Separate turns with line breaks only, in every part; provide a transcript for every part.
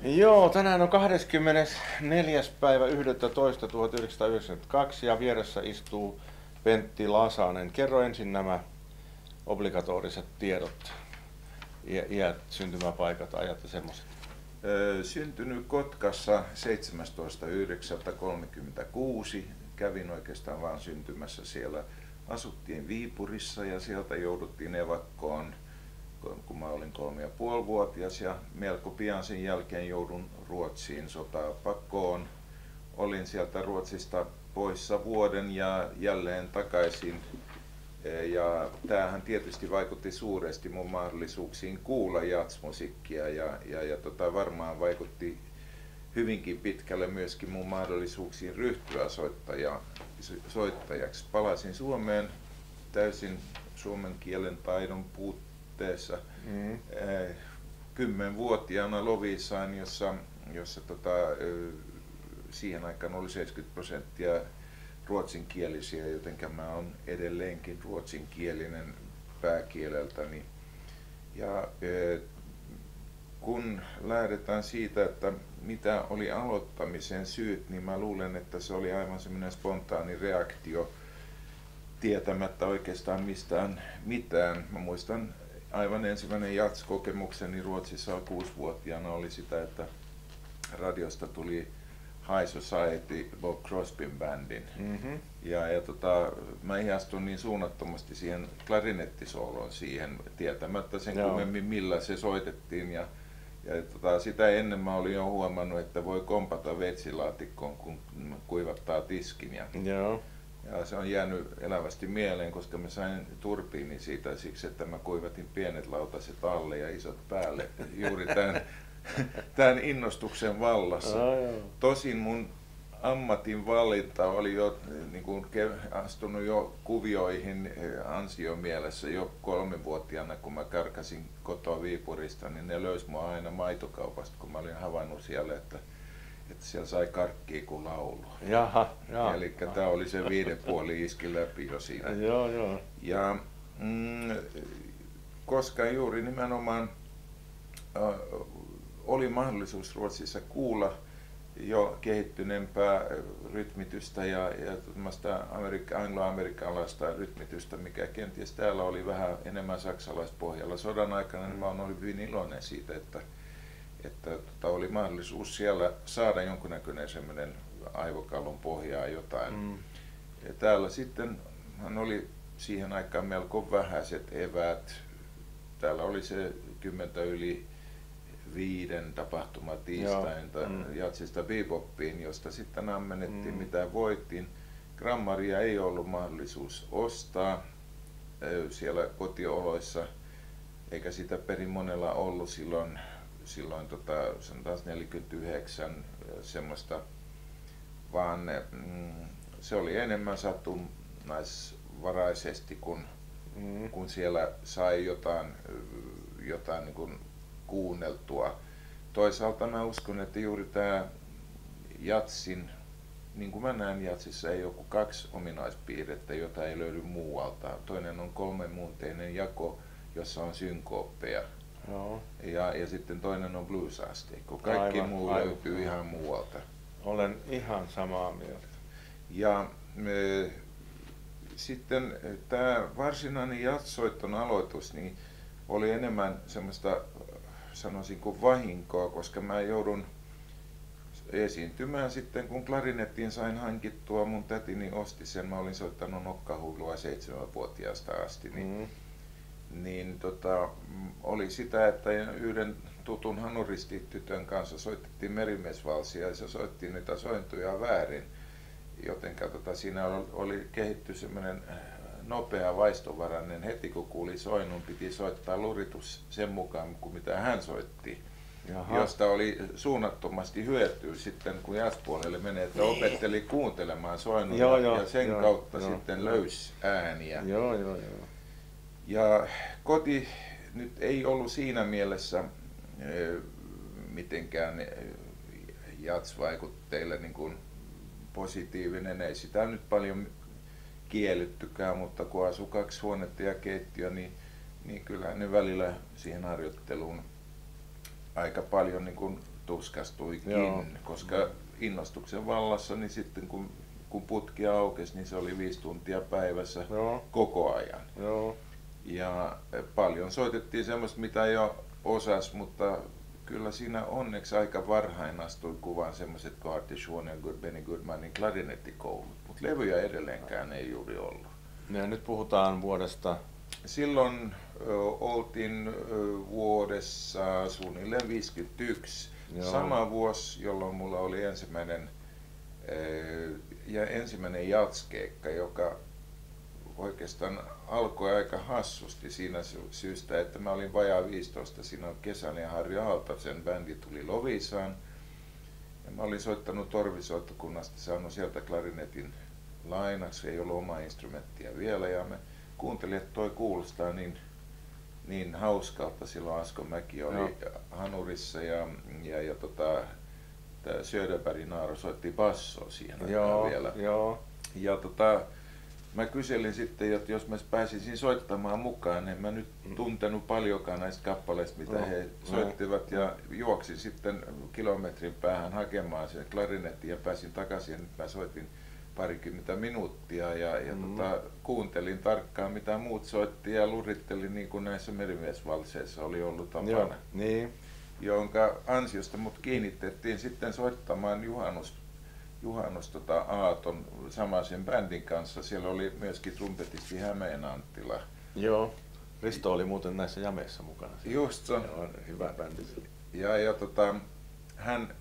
Joo, tänään on 24. päivä 11. 1992 ja vieressä istuu Pentti Lasanen. Kerro ensin nämä obligatoriset tiedot, iät, syntymäpaikat, ajat ja semmoiset.
Syntynyt Kotkassa 17.9.36. Kävin oikeastaan vaan syntymässä siellä. Asuttiin Viipurissa ja sieltä jouduttiin evakkoon, kun mä olin 3,5-vuotias, ja melko pian sen jälkeen joudun Ruotsiin sotapakoon. Olin sieltä Ruotsista poissa vuoden ja jälleen takaisin. Ja tämähän tietysti vaikutti suuresti mun mahdollisuuksiin kuulla jazzmusiikkia ja varmaan vaikutti hyvinkin pitkälle myöskin mun mahdollisuuksiin ryhtyä soittajaksi. Palasin Suomeen täysin suomen kielen taidon puutteessa 10-vuotiaana Loviisaan, jossa siihen aikaan oli 70% ruotsinkielisiä, jotenka mä oon edelleenkin ruotsinkielinen pääkieleltäni. Ja kun lähdetään siitä, että mitä oli aloittamisen syyt, niin mä luulen, että se oli aivan semmoinen spontaani reaktio tietämättä oikeastaan mistään mitään. Mä muistan aivan ensimmäinen jazz-kokemukseni Ruotsissa 6-vuotiaana oli sitä, että radiosta tuli High Society, Bob Crosbyn bändin. Mä ihastun niin suunnattomasti siihen klarinettisooloon siihen, tietämättä sen kummemmin millä se soitettiin. Ja sitä ennen mä olin jo huomannut, että voi kompata vetsilaatikkoon, kun kuivattaa tiskin. Ja se on jäänyt elävästi mieleen, koska mä sain turbiinin siitä siksi, että mä kuivatin pienet lautaset alle ja isot päälle juuri tämän innostuksen vallassa. Tosin mun ammatin valinta oli jo astunut jo kuvioihin ansiomielessä jo 3-vuotiaana, kun mä karkasin kotoa Viipurista, niin ne löysi mua aina maitokaupasta, kun mä olin havainnut siellä, että siellä sai karkkia kuin laulu. Eli tää oli se 5,5 iski läpi jo siinä. Ja koska juuri nimenomaan oli mahdollisuus Ruotsissa kuulla jo kehittyneempää rytmitystä ja anglo-amerikkalaista rytmitystä, mikä kenties täällä oli vähän enemmän saksalaispohjalla sodan aikana, niin mä olin hyvin iloinen siitä, että oli mahdollisuus siellä saada jonkunnäköinen semmoinen aivokallon pohjaa jotain. Ja täällä sitten oli siihen aikaan melko vähäiset eväät. Täällä oli se 5 tapahtuma tiistain jatsista beboppiin, josta sitten ammennettiin mitä voitiin. Grammaria ei ollut mahdollisuus ostaa siellä kotioloissa, eikä sitä perin monella ollut silloin sanotaan 49 semmoista, vaan se oli enemmän satunnaisvaraisesti, kun siellä sai jotain niin kuin kuunneltua. Toisaalta mä uskon, että juuri tämä jatsin, niin kuin mä näen jatsissa, ei ole kuin 2 ominaispiirrettä, jota ei löydy muualta. Toinen on 3-muunteinen jako, jossa on synkooppeja. Ja sitten toinen on blues-asteikko. Kaikki muu löytyy ihan muualta.
Olen ihan samaa mieltä.
Ja sitten tämä varsinainen jazzsoitton aloitus niin oli enemmän semmoista, sanoisin, kuin vahinkoa, koska mä joudun esiintymään sitten, kun klarinettiin sain hankittua. Mun tätini osti sen, mä olin soittanut nokkahuilua 7-vuotiaasta asti. Oli sitä, että yhden tutun hanuristitytön kanssa soitettiin merimiesvalsia ja se soitti niitä sointuja väärin, jotenka siinä oli kehitty semmoinen nopea vaistovarainen. Heti kun kuuli soinnun, piti soittaa luritus sen mukaan kuin mitä hän soitti. Josta oli suunnattomasti hyötyä sitten, kun jazzpuolelle menee, että opetteli kuuntelemaan soinnun ja sen kautta sitten löysi ääniä. Ja koti nyt ei ollut siinä mielessä mitenkään jazz-vaikutteille niin kuin positiivinen. Ei sitä nyt paljon kiellettykään, mutta kun asui 2 huonetta ja keittiö, niin kyllä ne välillä siihen harjoitteluun aika paljon niin kuin tuskastuikin, koska innostuksen vallassa, niin sitten kun putki aukesi, niin se oli 5 tuntia päivässä koko ajan. Ja paljon soitettiin semmoista, mitä jo osasi, mutta kyllä siinä onneksi aika varhain astui kuvaan semmoiset kuin Artie Shawn ja Benny Goodmanin klarinettikoulu, mutta levyjä edelleenkään ei juuri ollut.
Ja nyt puhutaan vuodesta...
Silloin oltiin vuodessa suunnilleen 51. Sama vuosi, jolloin mulla oli ensimmäinen jatskeikka, joka oikeastaan alkoi aika hassusti siinä syystä, että mä olin vajaa 15 siinä kesänä ja Harri Aaltosen bändi tuli Loviisaan. Ja mä olin soittanut torvisoittokunnasta, saanut sieltä klarinetin lainaksi, ei ollut omaa instrumenttia vielä ja me kuuntelin, että toi kuulostaa niin hauskalta. Silloin Asko Mäki oli hanurissa ja Söderbergin Naaro soitti bassoa siihen aikaan vielä. Ja mä kyselin sitten, että jos mä pääsisin soittamaan mukaan, en mä nyt tuntenut paljonkaan näistä kappaleista, mitä he soittivat, ja juoksin sitten kilometrin päähän hakemaan sen klarinetin ja pääsin takaisin, ja nyt mä soitin parikymmentä minuuttia ja kuuntelin tarkkaan, mitä muut soitti, ja lurittelin niin kuin näissä merimiesvalseissa oli ollut tapana. Jonka ansiosta mut kiinnitettiin sitten soittamaan juhannus aaton samaisen bändin kanssa. Siellä oli myöskin trumpetisti Hämeen Anttila.
Joo, Risto oli muuten näissä jameissa mukana.
Just se.
Hyvä bändi.
Ja hän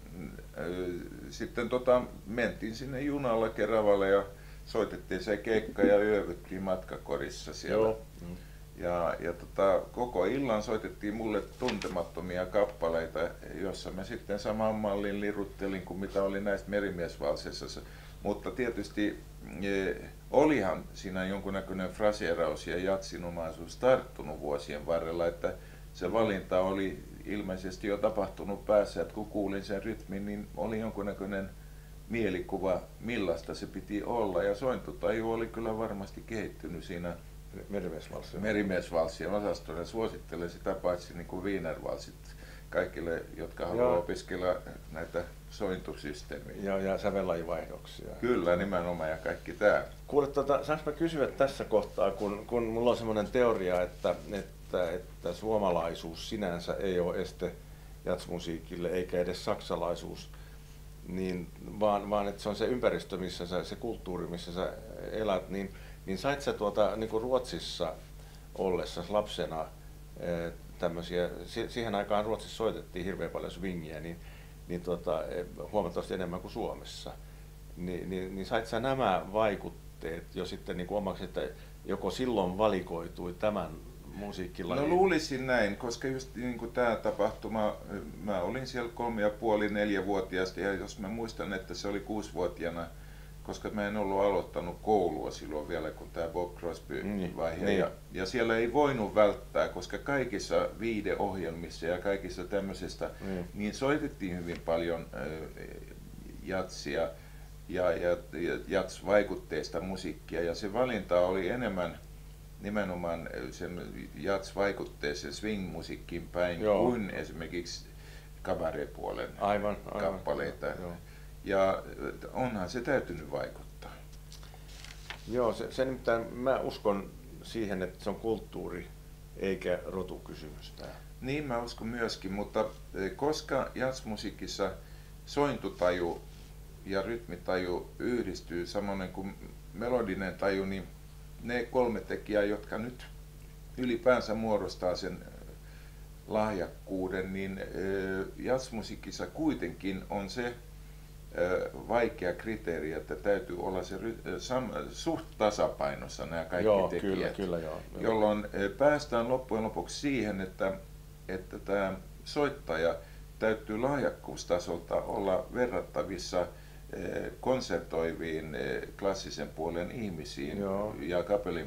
sitten mentiin sinne junalla Keravalle ja soitettiin se keikka ja yövyttiin matkakorissa siellä. Ja koko illan soitettiin mulle tuntemattomia kappaleita, jossa mä sitten saman mallin liruttelin kuin mitä oli näistä merimiesvalseissa. Mutta tietysti olihan siinä jonkunnäköinen fraseeraus ja jatsinomaisuus tarttunut vuosien varrella, että se valinta oli ilmeisesti jo tapahtunut päässä, että kun kuulin sen rytmin, niin oli jonkunnäköinen mielikuva, millaista se piti olla. Ja sointutaju oli kyllä varmasti kehittynyt siinä Merimiesvalssien osastolla. Suosittelen sitä paitsi niin kuin Wienervalssit kaikille, jotka haluaa opiskella näitä sointusysteemiä.
Ja sävellajivaihdoksia.
Kyllä, nimenomaan ja kaikki tämä.
Kuule, saanko mä kysyä tässä kohtaa, kun mulla on semmoinen teoria, että suomalaisuus sinänsä ei ole este jatsmusiikille eikä edes saksalaisuus, niin vaan että se on se ympäristö, missä se kulttuuri, missä sä elät, niin sait sä niin kuin Ruotsissa ollessa lapsena tämmöisiä, siihen aikaan Ruotsissa soitettiin hirveän paljon swingiä, niin huomattavasti enemmän kuin Suomessa. Niin sait sä nämä vaikutteet jo sitten niin kuin omaksi, että joko silloin valikoitui tämän musiikkilajin?
No luulisin näin, koska just niin kuin tämä tapahtuma, mä olin siellä 3,5-4-vuotiaasta ja jos mä muistan, että se oli 6-vuotiaana, koska mä en ollut aloittanut koulua silloin vielä, kun tämä Bob Crosby-vaihe. Ja siellä ei voinut välttää, koska kaikissa viihdeohjelmissa ja kaikissa tämmöisistä, niin soitettiin hyvin paljon jatsia ja jats-vaikutteista musiikkia. Ja se valinta oli enemmän nimenomaan sen jats-vaikutteisen swing-musiikkiin päin kuin esimerkiksi kabarepuolen kappaleita. Ja onhan se täytynyt vaikuttaa.
Joo, se nimittäin, mä uskon siihen, että se on kulttuuri eikä rotukysymys.
Niin mä uskon myöskin, mutta koska jazzmusiikissa sointutaju ja rytmitaju yhdistyy samoin kuin melodinen taju, niin ne 3 tekijää, jotka nyt ylipäänsä muodostaa sen lahjakkuuden, niin jazzmusiikissa kuitenkin on se vaikea kriteeri, että täytyy olla se suht tasapainossa nämä kaikki tekijät,
kyllä,
jolloin päästään loppujen lopuksi siihen, että tämä soittaja täytyy lahjakkuustasolta olla verrattavissa konsertoiviin klassisen puolen ihmisiin ja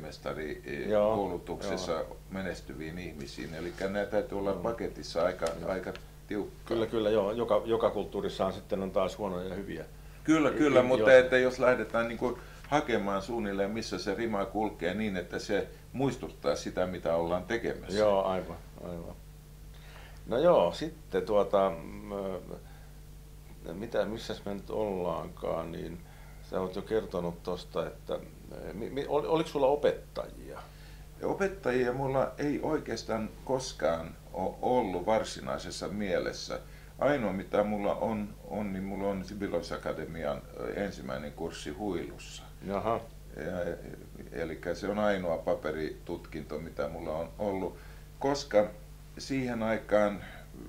kapellimestarikoulutuksessa menestyviin ihmisiin. Eli nämä täytyy olla paketissa aika tiukkaa.
Kyllä, joo. Joka kulttuurissaan sitten on taas huonoja ja hyviä.
Kyllä, mutta että jos lähdetään niin kuin hakemaan suunnilleen, missä se rima kulkee niin, että se muistuttaa sitä, mitä ollaan tekemässä.
Joo, aivan. No joo, sitten missäs me nyt ollaankaan, niin sä oot jo kertonut tosta, että oliko sulla opettajia?
Opettajia mulla ei oikeastaan koskaan ole ollut varsinaisessa mielessä. Ainoa mitä mulla on niin mulla on Sibelius Akatemian ensimmäinen kurssi huilussa.
Jaha.
Eli se on ainoa paperitutkinto mitä mulla on ollut, koska siihen aikaan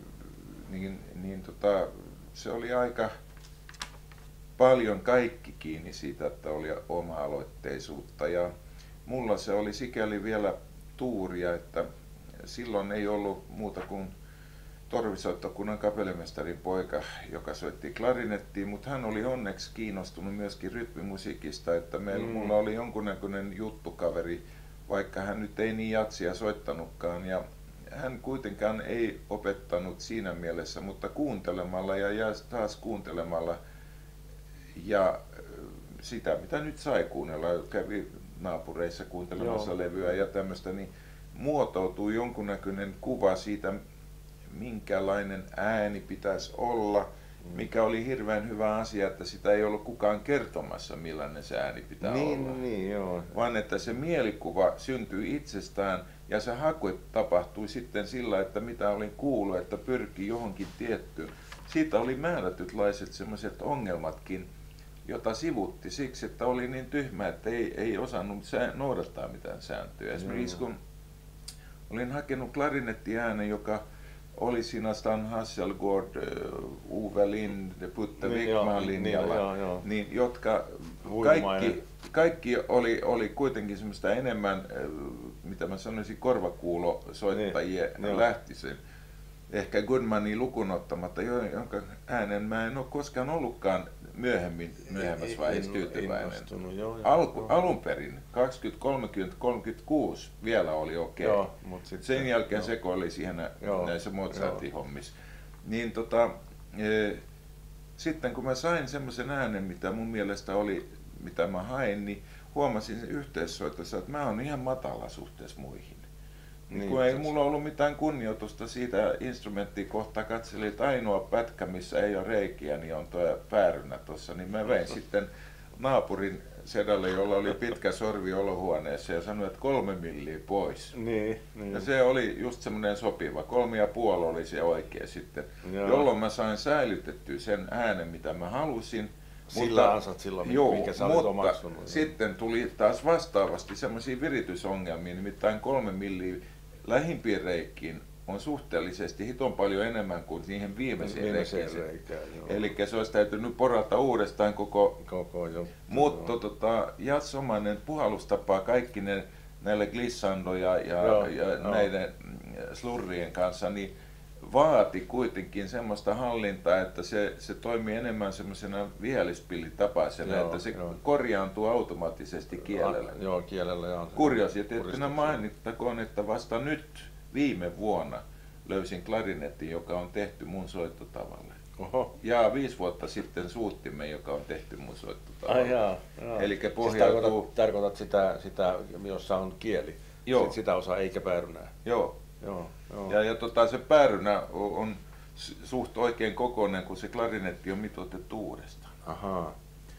se oli aika paljon kaikki kiinni siitä, että oli oma-aloitteisuutta, ja mulla se oli sikäli vielä tuuria, että silloin ei ollut muuta kuin torvisoittokunnan kapellimestarin poika, joka soitti klarinettiin, mutta hän oli onneksi kiinnostunut myöskin rytmimusiikista, että mulla oli jonkunnäköinen juttukaveri, vaikka hän nyt ei niin jatsia soittanutkaan, ja hän kuitenkaan ei opettanut siinä mielessä, mutta kuuntelemalla ja taas kuuntelemalla ja sitä mitä nyt sai kuunnella, kävi naapureissa kuuntelemassa levyä ja tämmöistä, niin muotoutui jonkunnäköinen kuva siitä, minkälainen ääni pitäisi olla, mikä oli hirveän hyvä asia, että sitä ei ollut kukaan kertomassa, millainen se ääni pitää olla.
Niin, joo.
Vaan että se mielikuva syntyi itsestään ja se haku tapahtui sitten sillä, että mitä olin kuullut, että pyrki johonkin tiettyyn. Siitä oli määrätytlaiset sellaiset ongelmatkin, jota sivutti siksi, että oli niin tyhmä, että ei osannut noudattaa mitään sääntöjä. Esimerkiksi kun olin hakenut klarinettiäänen, joka oli siinä Stan Hasselgaard, Uwe Lind, Putte Wickman linjalla, niin jotka kaikki oli kuitenkin semmoista enemmän, mitä mä sanoisin, korvakuulosoittajia lähtisin. Ehkä Goodmanin lukuun ottamatta, jonka äänen mä en ole koskaan ollutkaan myöhemmässä vaiheessa tyytyväinen. Alun perin 20, 30, 36 vielä oli okei. Sen jälkeen sekoili siihen näissä Mozartin hommissa. Niin sitten kun mä sain semmoisen äänen, mitä mun mielestä oli, mitä mä hain, niin huomasin yhteissoitossa, että mä oon ihan matala suhteessa muihin. Niin, kun ei mulla ollut mitään kunnioitusta siitä instrumenttia kohtaan, katselin, että ainoa pätkä, missä ei ole reikiä, niin on tuo päärynä tuossa, niin mä vein sitten naapurin sedalle, jolla oli pitkä sorvi olohuoneessa ja sanoin, että 3 milliä pois.
Niin.
Ja se oli just semmoinen sopiva, 3,5 oli se oikea sitten, jolloin mä sain säilytettyä sen äänen, mitä mä halusin.
Sillä ansat silloin, minkä sä olet omaksunut.
Sitten tuli taas vastaavasti semmoisia viritysongelmia, nimittäin 3 milliä lähimpiin reikkiin on suhteellisesti hiton paljon enemmän kuin siihen viimeiseen reikään. Eli se olisi täytynyt porata uudestaan koko
juttu.
Mutta jatsomainen puhallustapa kaikki näille glissando ja näiden slurrien kanssa, niin vaati kuitenkin semmoista hallintaa, että se toimii enemmän semmoisena vihellyspillitapaisena, että se korjaantuu automaattisesti kielellä.
Kielellä.
Kuriositeettina mainittakoon, että vasta nyt viime vuonna löysin klarinetin, joka on tehty mun soittotavalle.
Oho.
Ja 5 vuotta sitten suuttimme, joka on tehty mun soittotavalle. Eli
pohjautuu... Siis tarkoitat sitä, jossa on kieli?
Joo.
Sitä osaa eikä päärynää?
Joo. Ja se päärynä on suht oikein kokoinen, kun se klarinetti on mitoitettu uudestaan.
Ahaa.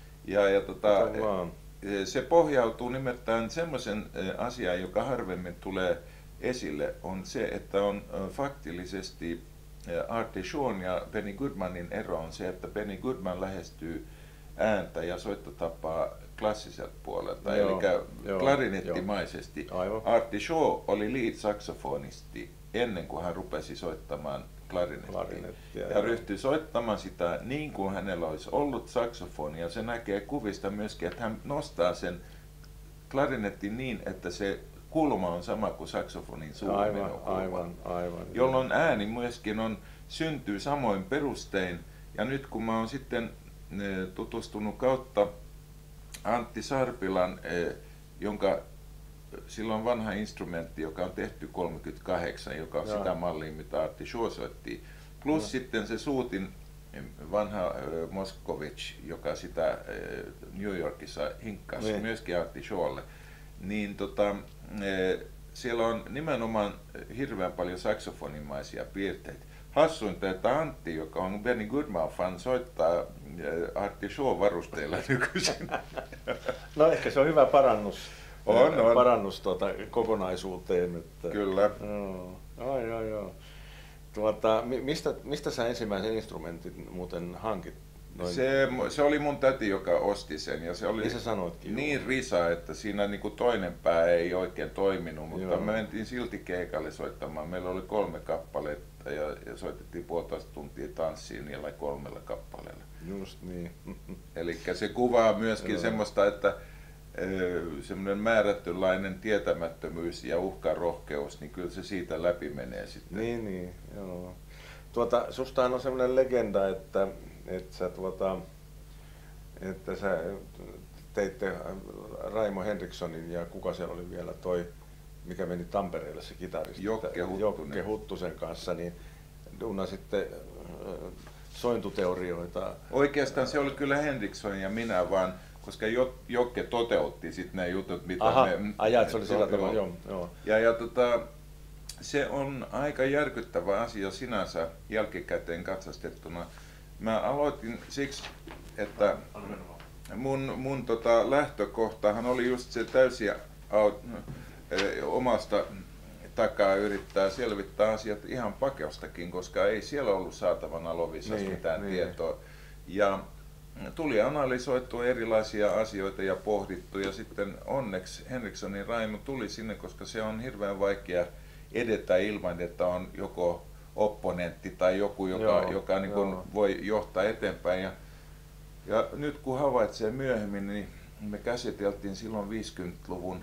Se pohjautuu nimittäin semmoisen asiaan, joka harvemmin tulee esille, on se, että on faktillisesti Artie Shawn ja Benny Goodmanin ero on se, että Benny Goodman lähestyy ääntä ja soittotapaa klassiselta puolelta, eli klarinettimaisesti. Artie Shaw oli lead-saksofonisti ennen kuin hän rupesi soittamaan klarinettia. Ja ryhtyi soittamaan sitä niin kuin hänellä olisi ollut saksofoni. Ja se näkee kuvista myöskin, että hän nostaa sen klarinetin niin, että se kulma on sama kuin saksofonin suumenkulma.
Aivan.
Jolloin ääni myöskin syntyy samoin perustein. Ja nyt kun mä oon sitten tutustunut kautta Antti Sarpilan, jonka sillä on vanha instrumentti, joka on tehty 38, joka on sitä mallia, mitä Artie Shaw soitti. Plus sitten se suutin vanha Moskovich, joka sitä New Yorkissa hinkkasi myöskin Artie Shawlle. Niin siellä on nimenomaan hirveän paljon saksofonimaisia piirteitä. Hassuinta, että Antti, joka on Benny Goodman-fan, soittaa Artie Shaw-varusteilla nykyisin.
No ehkä se on hyvä parannus.
On.
Parannus kokonaisuuteen. Että,
Kyllä.
Joo. Mistä sä ensimmäisen instrumentin muuten hankit?
Se oli mun täti, joka osti sen, ja se oli niin risa, että siinä niinku toinen pää ei oikein toiminut, mutta me mentiin silti keikalle soittamaan. Meillä oli 3 kappaletta ja soitettiin 1,5 tuntia tanssiin niillä 3 kappaleella.
Just niin.
Eli se kuvaa myöskin semmoista, että semmoinen määrätynlainen tietämättömyys ja uhkarohkeus, niin kyllä se siitä läpi menee sitten.
Niin, joo. Sustahan on semmoinen legenda, että sä teitte Raimo Henrikssonin ja kuka siellä oli vielä mikä meni Tampereelle se kitaristi, Jokke Huttusen kanssa, niin duunasitte sointuteorioita.
Oikeastaan se oli kyllä Henriksson ja minä vaan, koska Jokke toteutti sitten ne jutut, mitä
se oli sillä tavalla, joo.
Ja se on aika järkyttävä asia sinänsä jälkikäteen katsastettuna. Mä aloitin siksi, että mun lähtökohtahan oli just se täysin omasta takaa yrittää selvittää asiat ihan pakeostakin, koska ei siellä ollut saatavana Loviisassa mitään tietoa. Ja tuli analysoitua erilaisia asioita ja pohdittu, ja sitten onneksi Henrikssonin Raimo tuli sinne, koska se on hirveän vaikea edetä ilman, että on joko opponentti tai joku, joka niin kuin voi johtaa eteenpäin. Ja nyt kun havaitsee myöhemmin, niin me käsiteltiin silloin 50-luvun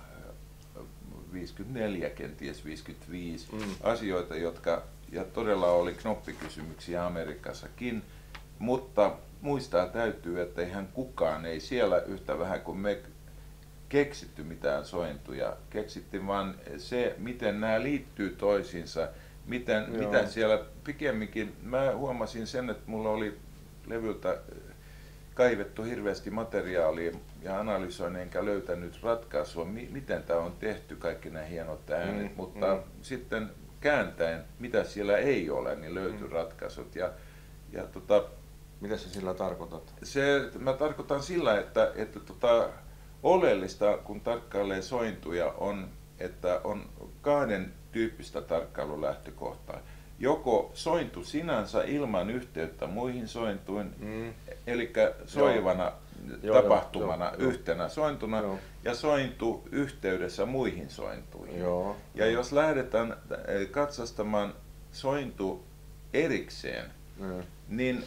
54, kenties 55 asioita, jotka ja todella oli knoppikysymyksiä Amerikassakin, mutta muistaa täytyy, että eihän kukaan ei siellä yhtä vähän kuin me keksitty mitään sointuja. Keksittiin vaan se, miten nämä liittyy toisiinsa, miten siellä pikemminkin. Mä huomasin sen, että mulla oli levyltä kaivettu hirveästi materiaalia ja analysoin enkä löytänyt ratkaisua, miten tämä on tehty, kaikki nämä hienot äänet, mutta sitten kääntäen, mitä siellä ei ole, niin löytyi ratkaisut.
Mitä sä sillä tarkoitat?
Mä tarkoitan sillä, että oleellista, kun tarkkailee sointuja, on, että on 2 tyyppistä tarkkailulähtökohtaa. Joko sointu sinänsä ilman yhteyttä muihin sointuihin, eli soivana tapahtumana yhtenä sointuna, ja sointu yhteydessä muihin sointuihin. Ja jos lähdetään katsastamaan sointu erikseen, niin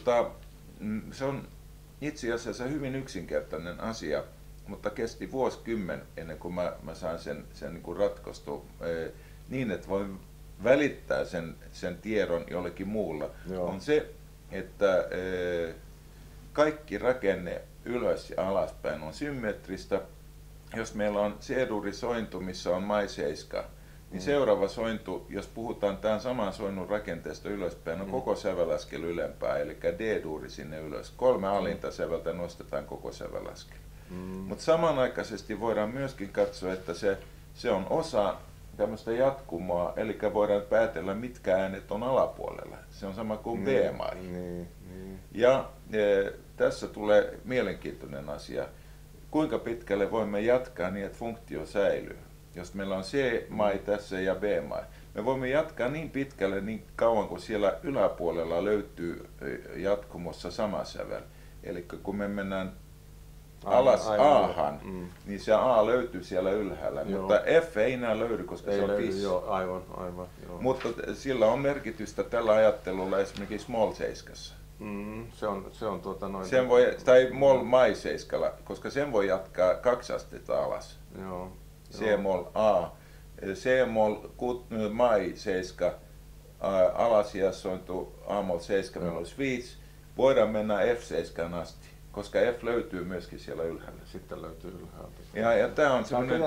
se on itse asiassa hyvin yksinkertainen asia, mutta kesti vuosikymmen ennen kuin mä sain sen niin kuin ratkaistu niin, että voi välittää sen tiedon jollekin muulla. On se, että kaikki rakenne ylös ja alaspäin on symmetristä. Jos meillä on C-duurisointu, missä on maiseiska, niin seuraava sointu, jos puhutaan tämän saman soinnun rakenteesta ylöspäin, on koko sävelaskel ylempää, eli D-duuri sinne ylös. 3 alinta säveltä nostetaan koko sävelaskel. Mutta samanaikaisesti voidaan myöskin katsoa, että se on osa tämmöistä jatkumoa, eli voidaan päätellä, mitkä äänet on alapuolella. Se on sama kuin B-mai. Ja tässä tulee mielenkiintoinen asia. Kuinka pitkälle voimme jatkaa niin, että funktio säilyy? Jos meillä on C-mai tässä ja B-mai. Me voimme jatkaa niin pitkälle niin kauan, kun siellä yläpuolella löytyy jatkumossa sama sävel. Eli kun me mennään alas A-han, niin se A löytyy siellä ylhäällä, mutta F ei enää löydy, koska se on pissi.
Aivan.
Mutta sillä on merkitystä tällä ajattelulla esimerkiksi Moll-seiskassa.
Se on
sen voi, tai Moll-mai-seiskalla, koska sen voi jatkaa 2 astetta alas. C-moll A, C-moll mai-seiska, alasijassa on A-moll 7, meillä olisi 5. Voidaan mennä F7 asti, koska F löytyy myöskin siellä ylhäällä.
Sitten löytyy ylhäältä.
Ja tämä on semmoinen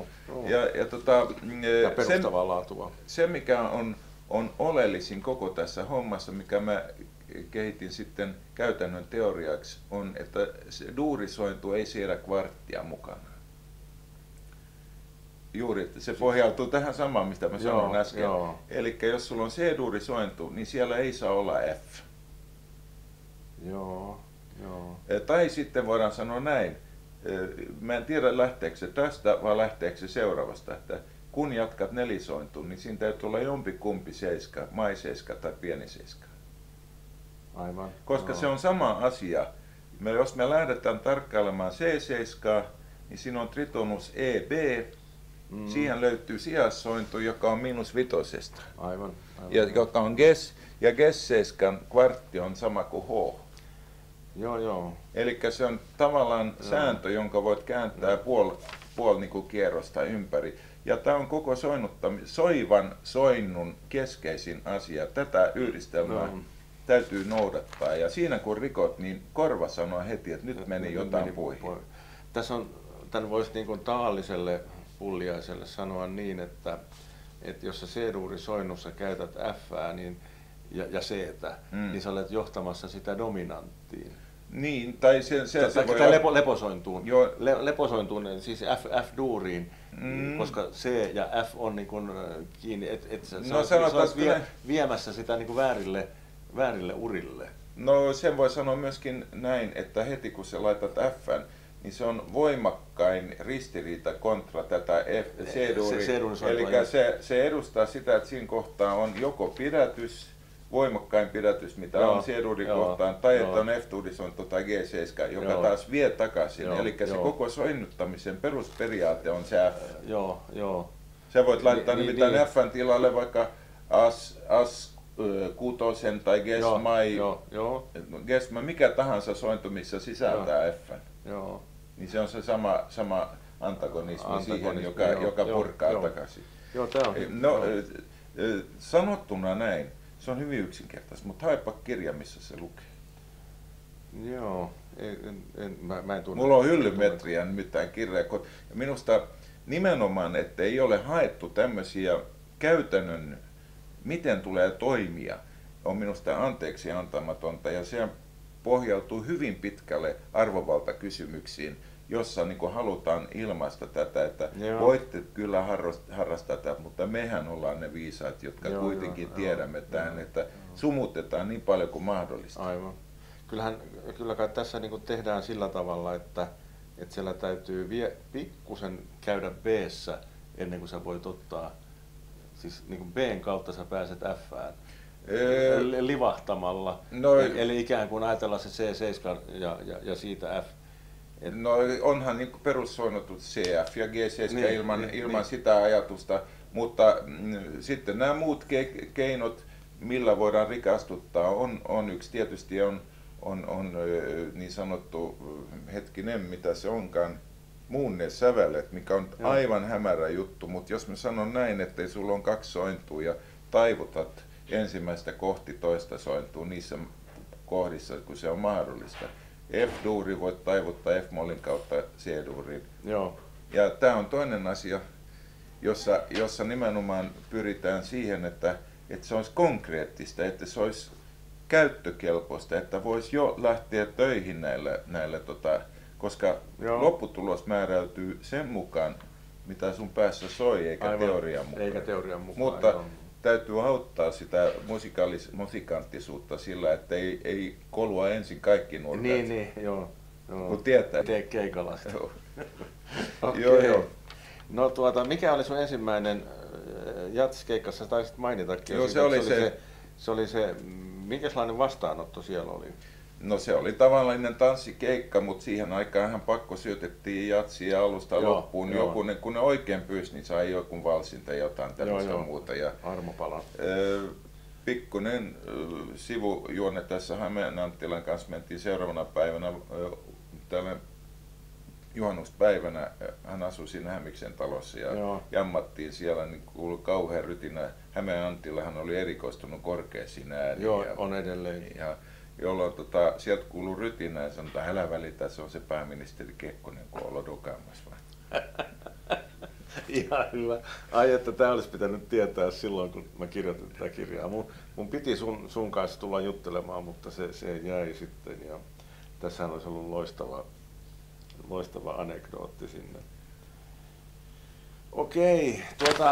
ja perustavaa laatua.
Se mikä on oleellisin koko tässä hommassa, mikä mä kehitin sitten käytännön teoriaksi, on, että se duurisointu ei siedä kvarttia mukana. juuri, että se pohjautuu tähän samaan, mistä mä sanoin äsken. Eli jos sulla on C-duuri sointu, niin siellä ei saa olla F.
Joo.
Tai sitten voidaan sanoa näin. Mä en tiedä lähteekö se tästä vai lähteekö se seuraavasta, että kun jatkat nelisointuun, niin siinä täytyy olla jompikumpi seiska, maiseiska tai pieni seiska.
Aivan.
Koska se on sama asia. Jos me lähdetään tarkkailemaan C-seiskaa, niin siinä on tritonus EB. Siihen löytyy sijassointu, joka on -5.
Aivan.
Ja joka on Ges, ja Ges-seiskan kvartti on sama kuin H.
Joo.
Eli se on tavallaan sääntö, jonka voit kääntää puoli niin kuin kierrosta ympäri. Ja tämä on koko soivan soinnun keskeisin asia. Tätä yhdistelmää täytyy noudattaa. Ja siinä kun rikot, niin korva sanoo heti, että nyt meni jotain puihin.
Tässä on, tämän voisi niin kuin tahalliselle pulliaiselle sanoa niin, että jos sä C-duuri soinnussa käytät F:ää niin, ja C:tä, niin sä olet johtamassa sitä dominanttiin.
Niin, tai se
voi leposointuun. Leposointuun, siis F-duuriin, koska C ja F on niin kuin kiinni, että sä olet viemässä sitä niin kuin väärille urille.
No sen voi sanoa myöskin näin, että heti kun sä laitat F:n, niin se on voimakkain ristiriita kontra tätä C-duuria. Eli se edustaa sitä, että siinä kohtaa on joko pidätys, voimakkain pidätys, mitä on C-duurin kohtaan, tai että on F-duurisointu tai G7, joka taas vie takaisin. Eli se koko soinnuttamisen perusperiaate on se F. Sä voit laittaa nimittäin F:n tilalle vaikka As-kutosen tai Gesma, mikä tahansa sointu, missä sisältää F:n. Niin se on se sama antagonismi siihen, joka purkaa takaisin. Sanottuna näin, se on hyvin yksinkertaista, mutta haepa kirja, missä se lukee.
Mä en tunne.
Mulla on hyllymetriä nimittäin kirja. Minusta nimenomaan, että ei ole haettu tämmöisiä käytännön, miten tulee toimia, on minusta anteeksi antamatonta, ja se pohjautuu hyvin pitkälle arvovaltakysymyksiin, jossa niin kuin halutaan ilmaista tätä, että voitte kyllä harrastaa tätä, mutta mehän ollaan ne viisaat, jotka kuitenkin tiedämme tämän, että sumutetaan niin paljon kuin mahdollista.
Aivan. Kyllä kai tässä niin kuin tehdään sillä tavalla, että siellä täytyy pikkusen käydä B:ssä ennen kuin sä voit ottaa, siis niin kuin B:n kautta sä pääset F:ään. Livahtamalla, eli ikään kuin ajatella se C7 ja siitä F.
No onhan niin perussoinnutut CF ja G7 ilman sitä ajatusta, mutta sitten nämä muut keinot, millä voidaan rikastuttaa, on yksi tietysti on niin sanottu, hetkinen mitä se onkaan, muunnesävelet, mikä on aivan hämärä juttu, mutta jos mä sanon näin, että sulla on 2 sointua ja taivutat ensimmäistä kohti toista sointua niissä kohdissa, kun se on mahdollista. F-duuri voit taivuttaa F-mollin kautta C-duuriin. Ja tämä on toinen asia, jossa nimenomaan pyritään siihen, että se olisi konkreettista, että se olisi käyttökelpoista, että voisi jo lähteä töihin näillä koska lopputulos määräytyy sen mukaan, mitä sun päässä soi, eikä teorian mukaan. Mutta täytyy auttaa sitä musikanttisuutta sillä, että ei kolua ensin kaikki nurkat. Kun tietää.
Tee keikalla.
Joo.
No mikä oli sun ensimmäinen jatskeikka, sä taisit mainitakin. Se oli se, minkälainen vastaanotto siellä oli?
No se oli tavallinen tanssikeikka, mutta siihen aikaan pakko syötettiin jatsia alusta loppuun. Kun ne oikein pyysi, niin sai joku valsin tai jotain tällaista muuta. Ja,
armopala.
Pikkuinen sivujuonne tässä Hämeen Anttilan kanssa mentiin seuraavana päivänä, tällä juhannuspäivänä, hän asui siinä Hämiksen talossa ja jammattiin siellä, niin kuului kauhean rytinä. Hämeen Anttilahan oli erikoistunut korkeisiin ääniin.
On edelleen.
Jolloin sieltä kuului rytinä ja sanotaan, älä välitä, se on se pääministeri Kekkonen, kun on lodokaamassa.
Ihan hyvä. Ai, että tämä olisi pitänyt tietää silloin, kun mä kirjoitin tätä kirjaa. Mun piti sun kanssa tulla juttelemaan, mutta se jäi sitten. Ja tässä olisi ollut loistava anekdootti sinne. Okei,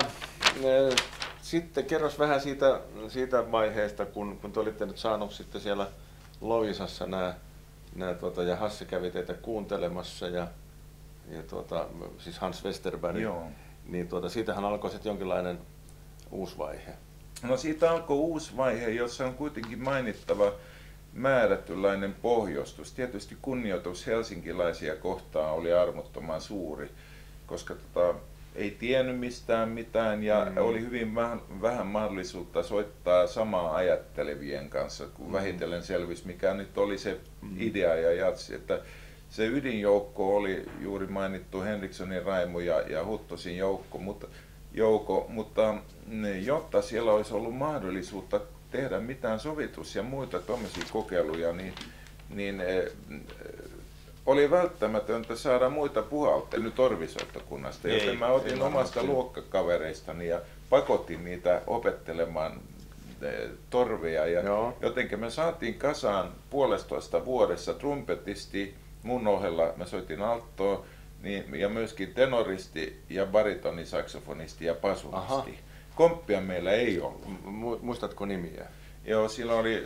sitten kerros vähän siitä vaiheesta, kun te olitte nyt saanut sitten siellä Loviisassa ja Hasse kävi teitä kuuntelemassa ja siis Hans Westerberg.
Joo.
Niin siitähän alkoi sitten jonkinlainen uusi vaihe.
No siitä alkoi uusi vaihe, jossa on kuitenkin mainittava määrätynlainen pohjostus. Tietysti kunnioitus helsinkiläisiä kohtaan oli armottoman suuri, koska ei tiennyt mistään mitään ja oli hyvin vähän mahdollisuutta soittaa samaa ajattelevien kanssa, kun vähitellen selvisi, mikä nyt oli se idea ja jatsi. Että se ydinjoukko oli juuri mainittu Henrikssonin Raimo ja Huttosin joukko, mutta jotta siellä olisi ollut mahdollisuutta tehdä mitään sovitus- ja muita tuommoisia kokeiluja, niin oli välttämätöntä saada muita puhaltajia torvisoittokunnasta, joten mä otin omasta luokkakavereistani ja pakotin niitä opettelemaan torvia. Jotenkin me saatiin kasaan 1,5 vuodessa trumpetisti, mun ohella mä soitin alttoa, ja myöskin tenoristi ja baritonisaksofonisti ja pasunisti. Aha. Komppia meillä ei ollut.
Muistatko nimiä?
Joo, sillä oli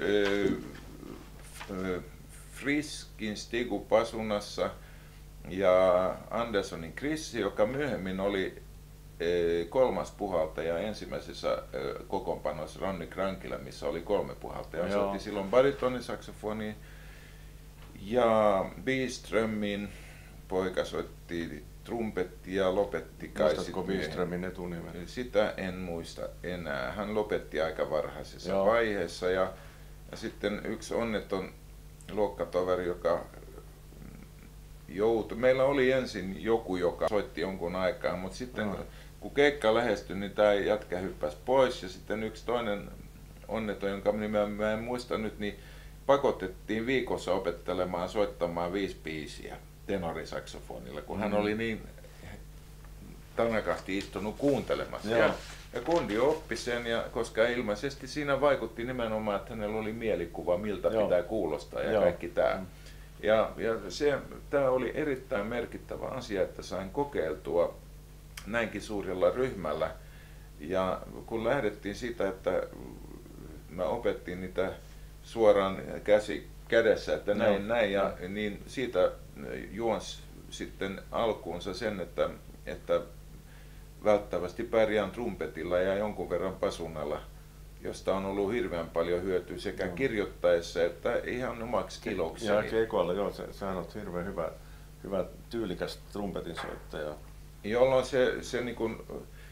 Friskin Stigu pasunassa ja Anderssonin Krissi, joka myöhemmin oli 3. puhaltaja ensimmäisessä kokoonpanossa Ronny Krankila, missä oli 3 puhaltajaa. Soitti silloin baritonisaksofoni ja Byströmin poika soitti trumpettia ja lopetti kai.
Muistatko Byströmin etunimen?
Sitä en muista enää. Hän lopetti aika varhaisessa vaiheessa ja sitten yksi onneton luokkatoveri, joka joutui. Meillä oli ensin joku, joka soitti jonkun aikaa, mutta sitten kun keikka lähestyi, niin tämä jätkä hyppäsi pois ja sitten yksi toinen onneton, jonka nimeä mä en muista nyt, niin pakotettiin viikossa opettelemaan soittamaan 5 biisiä tenorisaksofonilla, kun hän oli niin tanakasti istunut kuuntelemassa. Ja kundi oppi sen, ja koska ilmeisesti siinä vaikutti nimenomaan, että hänellä oli mielikuva, miltä pitää kuulostaa ja kaikki tämä. Ja tämä oli erittäin merkittävä asia, että sain kokeiltua näinkin suurella ryhmällä. Ja kun lähdettiin siitä, että mä opettiin niitä suoraan kädessä, että näin, niin siitä juonsi sitten alkuunsa sen, että välttävästi pärjään trumpetilla ja jonkun verran pasunalla, josta on ollut hirveän paljon hyötyä sekä kirjoittaessa että ihan omaksi ilokseni.
Ja keikoilla, sehän on hirveän hyvä tyylikäs trumpetinsoittaja.
Jolloin se niin kun,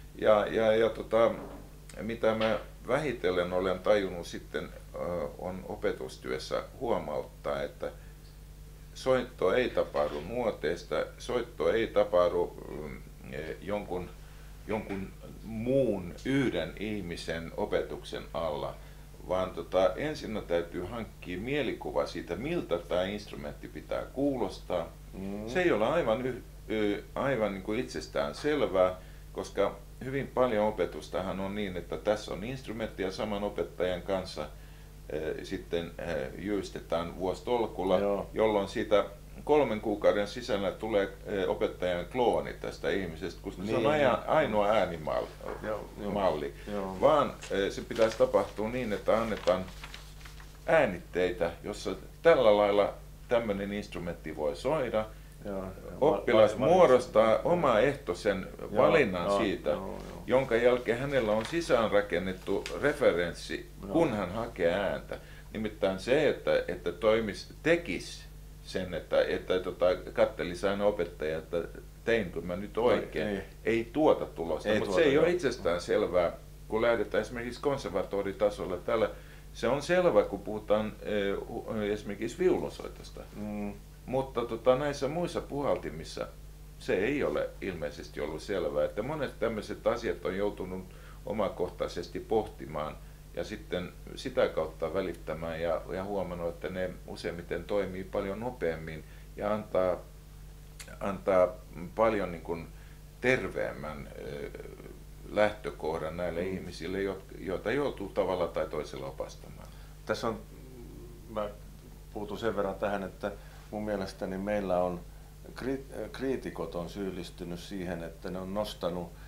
mitä mä vähitellen olen tajunnut sitten on opetustyössä huomauttaa, että soitto ei tapahdu nuoteista, soitto ei tapahdu jonkun muun yhden ihmisen opetuksen alla, vaan ensin täytyy hankkia mielikuva siitä, miltä tämä instrumentti pitää kuulostaa. Se ei ole aivan niin kuin itsestään selvää, koska hyvin paljon opetustahan on niin, että tässä on instrumentti ja saman opettajan kanssa sitten jyystetään vuositolkulla, jolloin siitä 3 kuukauden sisällä tulee opettajan klooni tästä ihmisestä, koska se on ainoa äänimalli, vaan se pitäisi tapahtua niin, että annetaan äänitteitä, jossa tällä lailla tämmöinen instrumentti voi soida. Oppilas muodostaa omaehtoisen valinnan siitä, jonka jälkeen hänellä on sisäänrakennettu referenssi, kun hän hakee ääntä. Nimittäin se, että tekisi sen, että kattelisi aina opettaja, että teinkö mä nyt oikein, ei tuota tulosta. Mutta se ei ole itsestään selvää, kun lähdetään esimerkiksi konservatoritasolla. Täällä se on selvä, kun puhutaan esimerkiksi viulunsoitosta. Mutta näissä muissa puhaltimissa se ei ole ilmeisesti ollut selvää, että monet tämmöiset asiat on joutunut omakohtaisesti pohtimaan ja sitten sitä kautta välittämään ja huomannut, että ne useimmiten toimii paljon nopeammin ja antaa paljon niin kuin terveemmän lähtökohdan näille ihmisille, joita joutuu tavalla tai toisella opastamaan.
Tässä on, mä puutun sen verran tähän, että mun mielestäni meillä on kriitikot on syyllistynyt siihen, että ne on nostanut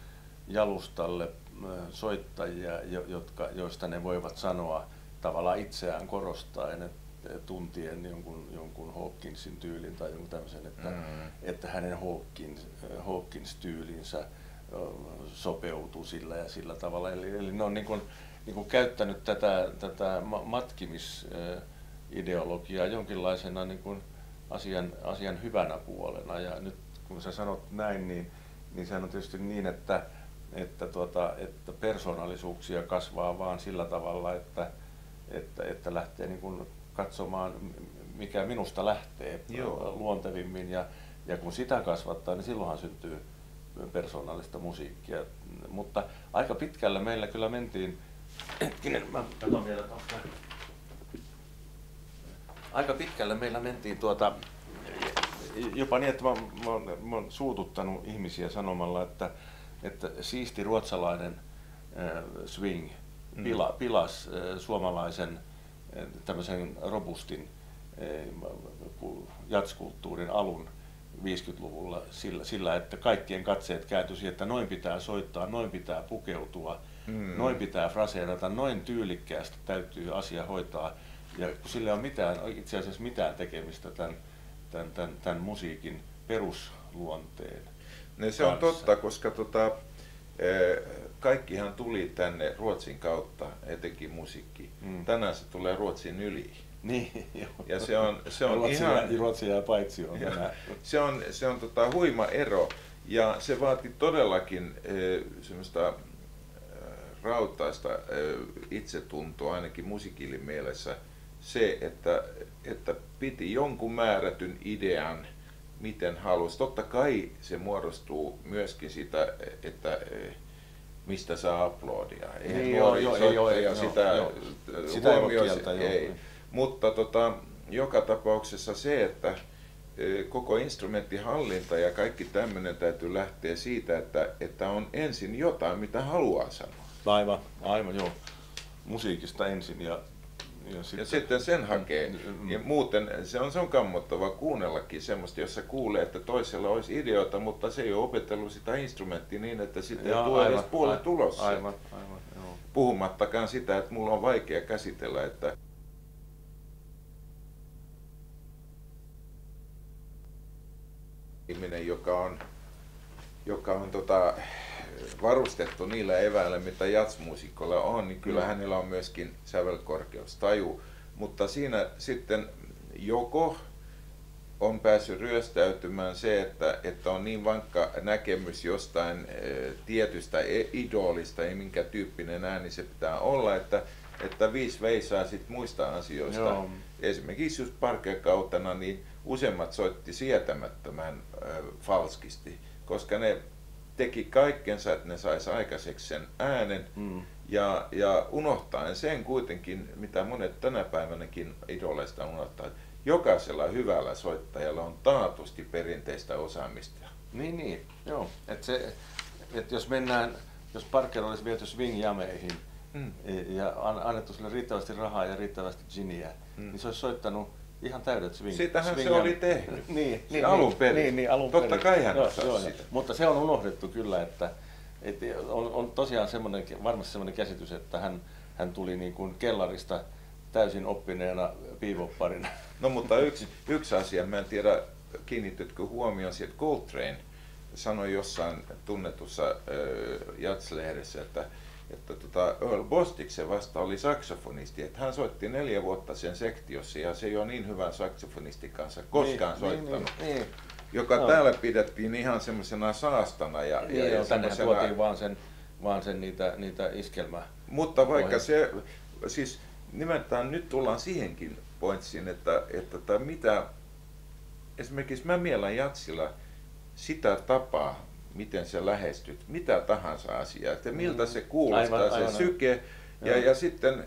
jalustalle soittajia, joista ne voivat sanoa tavallaan itseään korostaen, että tuntien jonkun Hawkinsin tyylin tai jonkun tämmöisen, että hänen Hawkins-tyylinsä sopeutuu sillä ja sillä tavalla. Eli ne on niin kuin käyttänyt tätä matkimisideologiaa jonkinlaisena niin kuin asian hyvänä puolena. Ja nyt kun sä sanot näin, niin sehän on tietysti niin, että persoonallisuuksia kasvaa vaan sillä tavalla, että lähtee niin kuin katsomaan, mikä minusta lähtee luontevimmin. Ja kun sitä kasvattaa, niin silloinhan syntyy persoonallista musiikkia. Mutta aika pitkälle meillä kyllä mentiin. Mä katson vielä tuosta. Aika pitkälle meillä mentiin jopa niin, että mä oon suututtanut ihmisiä sanomalla, että siisti ruotsalainen swing pilas suomalaisen tämmöisen robustin jatskulttuurin alun 50-luvulla sillä, että kaikkien katseet kääntyi siihen, että noin pitää soittaa, noin pitää pukeutua, noin pitää fraseerata, noin tyylikkäästi täytyy asia hoitaa. Ja kun sillä ei ole itse asiassa mitään tekemistä tämän musiikin perusluonteen
se on totta, koska kaikkihan tuli tänne Ruotsin kautta, etenkin musiikki. Tänään se tulee Ruotsin yli.
Niin, joo.
Ja se on ihan
Ruotsi jää paitsi on
se on huima ero, ja se vaati todellakin semmoista rautaista itsetuntoa ainakin musiikillin mielessä, se, että piti jonkun määrätyn idean, miten halusi. Totta kai se muodostuu myöskin sitä, että mistä saa aplodia.
Niin,
sitä huomioisi. Mutta joka tapauksessa se, että koko instrumenttihallinta ja kaikki tämmöinen täytyy lähteä siitä, että on ensin jotain, mitä haluaa sanoa.
Aivan joo. Musiikista ensin ja
sitten sen hakee. Ja muuten se on kammottava kuunnellakin semmoista, jossa kuulee, että toisella olisi ideoita, mutta se ei ole opetellut sitä instrumenttia niin, että sitten ei tule edes puolet tulossa.
Aivan, joo.
Puhumattakaan sitä, että mulla on vaikea käsitellä, että ihminen, joka on varustettu niillä eväillä, mitä jazzmuusikolla on, niin kyllä hänellä on myöskin sävelkorkeustaju. Mutta siinä sitten joko on päässyt ryöstäytymään se, että on niin vankka näkemys jostain tietystä idolista, ei minkä tyyppinen ääni se pitää olla, että viisi veisaa sit muista asioista. Joo. Esimerkiksi just Parker-kautena niin useimmat soitti sietämättömän falskisti, koska ne teki kaikkensa, että ne sais aikaiseksi sen äänen ja unohtaen sen kuitenkin, mitä monet tänä päivänäkin idoleista unohtaa, että jokaisella hyvällä soittajalla on taatusti perinteistä osaamista.
Niin, joo. Että jos Parker olisi viety swing-jameihin ja annettu sille riittävästi rahaa ja riittävästi giniä, niin se olisi soittanut ihan täydet swing.
Sitähän se oli tehnyt.
Niin,
alun perin.
Niin, alun
Totta
perin.
kai hän osasi sitä.
Mutta se on unohdettu kyllä, että on tosiaan varmasti semmoinen käsitys, että hän tuli niin kuin kellarista täysin oppineena bebop-parina.
No mutta yksi asia, mä en tiedä kiinnitytkö huomioon, että Coltrane sanoi jossain tunnetussa jazz-lehdessä, että Earl Bostic vasta oli saksofonisti, että hän soitti 4 vuotta sen sektiossa ja se ei ole niin hyvän saksofonistin kanssa koskaan soittanut. Joka täällä pidettiin ihan semmoisena saastana. Ja
tänne tuotiin vaan sen niitä iskelmää.
Mutta vaikka se, siis nimenomaan nyt tullaan siihenkin pointsiin, että mitä, esimerkiksi mä miellän jatsilla sitä tapaa, miten sä lähestyt mitä tahansa asiaa, että miltä se kuulostaa, se syke, ja sitten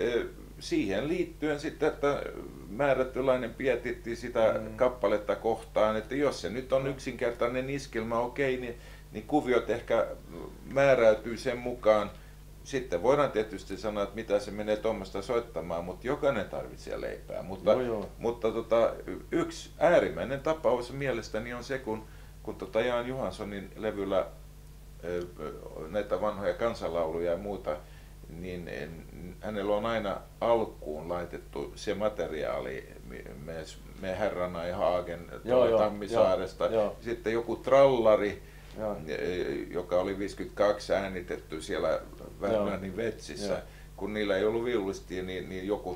siihen liittyen sitten, että määrättylainen pietitti sitä kappaletta kohtaan, että jos se nyt on yksinkertainen iskelmä, okei, niin kuviot ehkä määräytyy sen mukaan. Sitten voidaan tietysti sanoa, että mitä se menee tuommoista soittamaan, mutta jokainen tarvitsee leipää. Mutta yksi äärimmäinen tapaus mielestäni on se, kun Jan Johanssonin levyllä näitä vanhoja kansanlauluja ja muuta, niin hänellä on aina alkuun laitettu se materiaali, me Herranai Haagen Tammisaaresta, sitten joku trallari, joka oli 52 äänitetty siellä Värmlannin Vetsissä. Kun niillä ei ollut viulistia, niin joku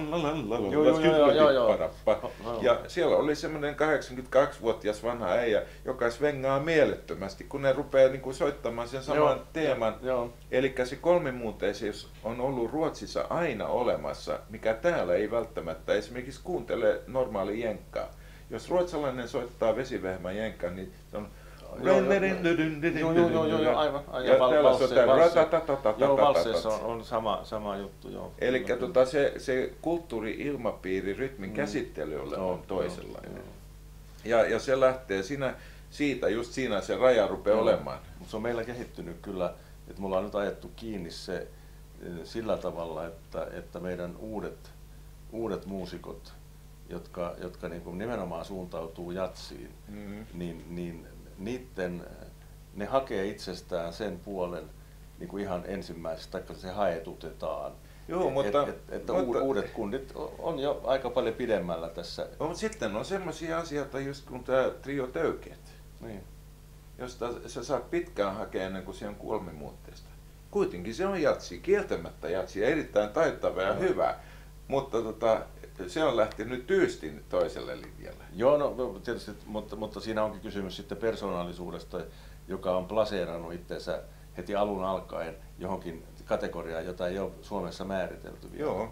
ja siellä oli semmoinen 82-vuotias vanha äijä, joka svengaa mielettömästi, kun ne rupeaa niin kuin soittamaan sen saman teeman. Eli se kolmimuunteisuus on ollut Ruotsissa aina olemassa, mikä täällä ei välttämättä esimerkiksi kuuntele normaali jenkkaa. Jos ruotsalainen soittaa vesivehmän jenkkan, niin se on
aivan.
Ja
valsseissa on sama juttu.
Eli se kulttuuri-ilmapiiri, rytmin käsittelylle on toisenlainen. Ja se lähtee siitä, just siinä se raja rupeaa olemaan.
Mutta se on meillä kehittynyt kyllä, että me ollaan nyt ajettu kiinni se sillä tavalla, että meidän uudet muusikot, jotka niin kuin nimenomaan suuntautuu jatsiin, niin ne hakee itsestään sen puolen niin kuin ihan ensimmäisestä, että se haetutetaan.
Joo, mutta
uudet kundit on jo aika paljon pidemmällä tässä.
Mutta sitten on semmoisia asioita just kuin tämä Trio Töykeet, josta sä saat pitkään hakea ennen kuin se on kolmimuutteista. Kuitenkin se on jatsi, kieltämättä jatsi, erittäin taitava ja hyvä, mutta se on lähtenyt tyystin toiselle linjalle.
Joo, no tietysti, mutta siinä onkin kysymys sitten persoonallisuudesta, joka on plaseerannut itsensä heti alun alkaen johonkin kategoriaan, jota ei ole Suomessa määritelty vielä.
Joo.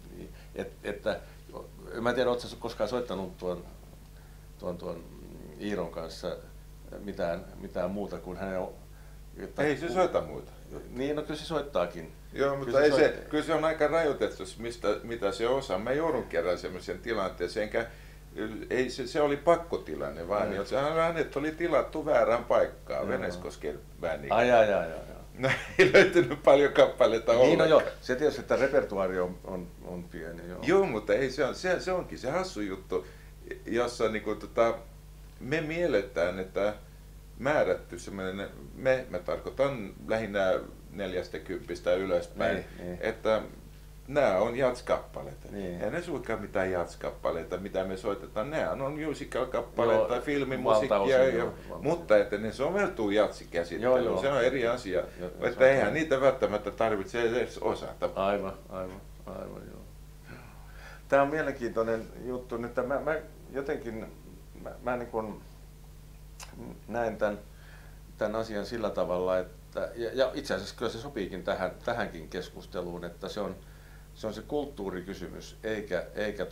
Mä en tiedä, oletko sä koskaan soittanut tuon Iiron kanssa mitään muuta kuin hänen...
Ei se soita muuta.
Niin, no kyllä se soittaakin.
Joo, mutta kyllä se on aika rajoitettu, mitä se osaa. Mä joudun kerran semmoisen tilanteeseen, se oli pakkotilanne vaan, hänet oli tilattu väärään paikkaan, Veneskosken väniin. No, ei löytynyt paljon kappaleita ollenkaan.
Niin, no joo, se tietysti, että repertuaari on pieni.
Joo, mutta ei, se onkin se hassu juttu, jossa niinku, me mielletään, että määrätty semmoinen, mä tarkoitan lähinnä 40 ylöspäin, että nämä on jatskappaleita. Ei ne suinkaan mitään jatskappaleita, mitä me soitetaan. Nämä on musical-kappaleita, filmimusiikkia, mutta että ne soveltuu jatsikäsittelyyn, se on eri asia. Että eihän niitä välttämättä tarvitse edes osata.
Aivan, joo. Tämä on mielenkiintoinen juttu. Nyt mä jotenkin niin kuin näen tämän asian sillä tavalla, että ja itse asiassa kyllä se sopiikin tähänkin keskusteluun, että se on se kulttuurikysymys eikä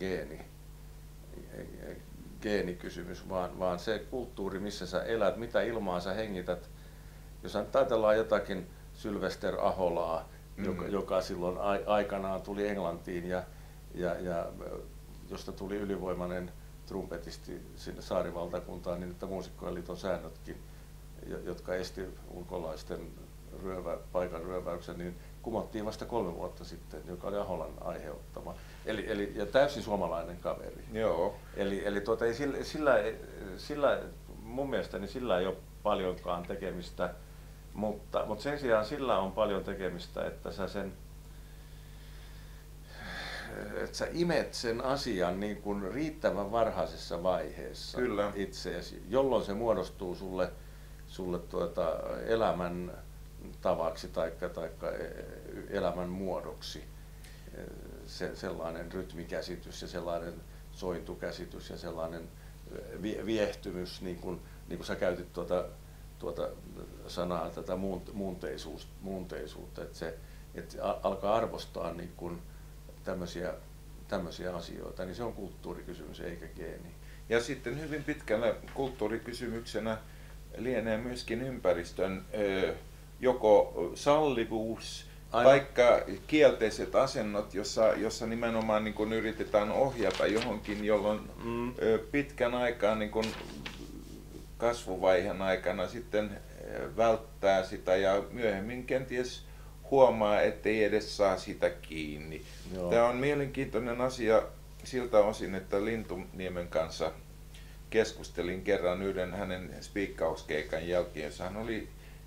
geenikysymys, vaan se kulttuuri, missä sä elät, mitä ilmaa sä hengität. Jos ajatellaan jotakin Sylvester Aholaa, joka silloin aikanaan tuli Englantiin ja josta tuli ylivoimainen trumpetisti sinne saarivaltakuntaan, niin että Muusikkojen liiton säännötkin, jotka esti ulkolaisten paikan ryöväyksen, niin kumottiin vasta 3 vuotta sitten, joka oli Aholan aiheuttama. Ja täysin suomalainen kaveri.
Joo.
Ei sillä mun mielestäni sillä ei ole paljonkaan tekemistä, mutta sen sijaan sillä on paljon tekemistä, että sä imet sen asian niin kuin riittävän varhaisessa vaiheessa itseesi, jolloin se muodostuu sulle elämän tavaksi tai elämän muodoksi. Sellainen rytmikäsitys ja sellainen sointukäsitys ja sellainen viehtymys, niin kuin sä käytit tuota sanaa, tätä muunteisuutta, että alkaa arvostaa niin kuin tämmöisiä asioita, niin se on kulttuurikysymys eikä geeni.
Ja sitten hyvin pitkällä kulttuurikysymyksenä lienee myöskin ympäristön joko sallivuus taikka kielteiset asennot, jossa nimenomaan niin kun yritetään ohjata johonkin, jolloin pitkän aikaa niin kun kasvuvaiheen aikana sitten välttää sitä ja myöhemmin kenties huomaa, ettei edes saa sitä kiinni. Joo. Tämä on mielenkiintoinen asia siltä osin, että Lintuniemen kanssa keskustelin kerran yhden hänen spiikkauskeikan jälkeen, jossa hän oli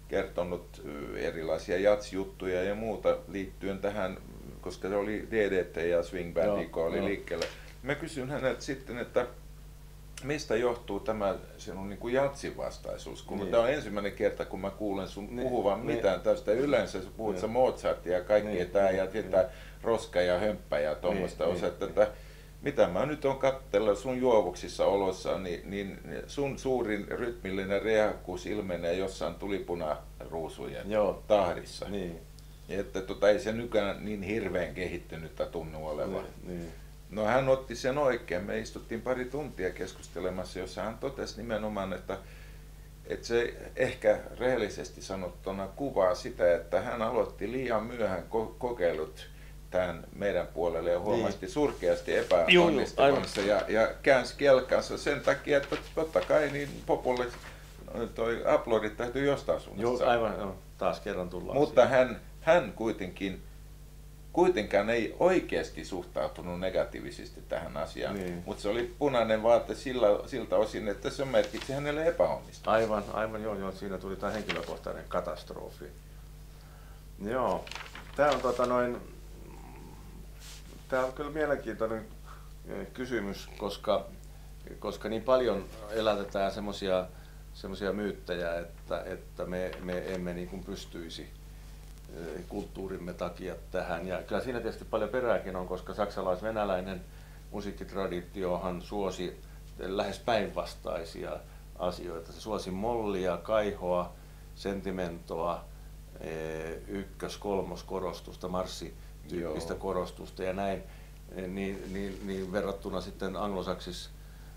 kertonut erilaisia jatsjuttuja ja muuta liittyen tähän, koska se oli DDT ja swing band, joka oli liikkeellä. Mä kysyin häneltä sitten, että mistä johtuu tämä sinun niin kuin jatsin vastaisuus? Kun tämä on ensimmäinen kerta, kun mä kuulen sun puhuvan mitään tästä. Yleensä sä puhut Mozartia ja kaikki tämä ja roska ja hömppä ja tuommoista osat. Mitä mä nyt on katsella sun juovuksissa olossa, niin sun suurin rytmillinen reakkuus ilmenee jossain tulipunaruusujen tahdissa.
Niin.
Että ei se nykyään niin hirveän kehittynyttä tunnu olevan. No hän otti sen oikein. Me istuttiin pari tuntia keskustelemassa, jossa hän totesi nimenomaan, että se ehkä rehellisesti sanottuna kuvaa sitä, että hän aloitti liian myöhään kokeilut tämän meidän puolelle ja huomasti surkeasti epäonnistuvansa ja käänsi kelkansa sen takia, että totta kai niin Popolle toi aplodit täytyy jostain suunnasta.
Joo, aivan, taas kerran tullaan.
Mutta hän kuitenkaan ei oikeasti suhtautunut negatiivisesti tähän asiaan, mutta se oli punainen vaate siltä osin, että se merkitsi hänelle epäonnistumista.
Aivan joo, siinä tuli tämä henkilökohtainen katastrofi. Joo, tämä on Tämä on kyllä mielenkiintoinen kysymys, koska niin paljon elätetään semmoisia myyttejä, että me emme niin kuin pystyisi kulttuurimme takia tähän. Ja kyllä siinä tietysti paljon perääkin on, koska saksalais-venäläinen musiikkitraditiohan suosi lähes päinvastaisia asioita. Se suosi mollia, kaihoa, sentimentoa, ykkös-kolmoskorostusta, marssityyppistä korostusta ja näin, niin verrattuna sitten anglosaksis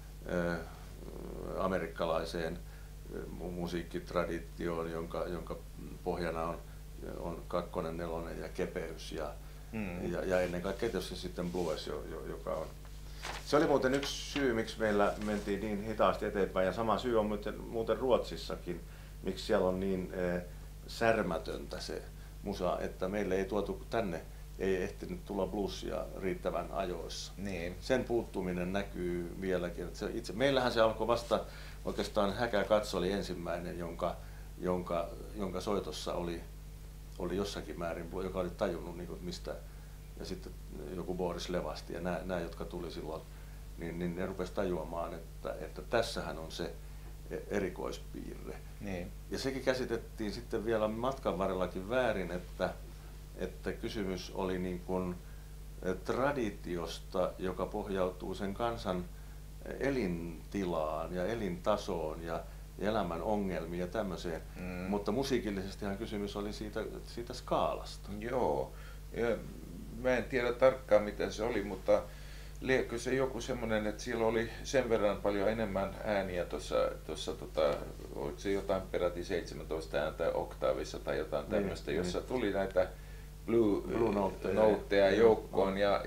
amerikkalaiseen musiikkitraditioon, jonka pohjana on kakkonen, nelonen ja kepeys ja ennen kaikkea tietysti sitten blues, joka on. Se oli muuten yksi syy, miksi meillä mentiin niin hitaasti eteenpäin, ja sama syy on muuten Ruotsissakin, miksi siellä on niin särmätöntä se musa, että meille ei tuotu tänne, ei ehtinyt tulla bluesia riittävän ajoissa.
Niin.
Sen puuttuminen näkyy vieläkin. Meillähän se alkoi vasta oikeastaan Häkä Katso oli ensimmäinen, jonka soitossa oli jossakin määrin, joka oli tajunnut niin mistä, ja sitten joku Boris Levasti ja nämä jotka tuli silloin, niin ne rupesi tajuamaan, että tässähän on se erikoispiirre.
Niin.
Ja sekin käsitettiin sitten vielä matkan varrellakin väärin, että kysymys oli niin kuin traditiosta, joka pohjautuu sen kansan elintilaan ja elintasoon ja elämän ongelmiin ja tämmöiseen, mutta musiikillisestihan kysymys oli siitä skaalasta.
Joo, ja mä en tiedä tarkkaan miten se oli, mutta liekö se joku semmoinen, että siellä oli sen verran paljon enemmän ääniä tuossa oliko se jotain peräti 17 ääntä oktaavissa tai jotain tämmöistä, jossa tuli näitä blue noteja joukkoon ja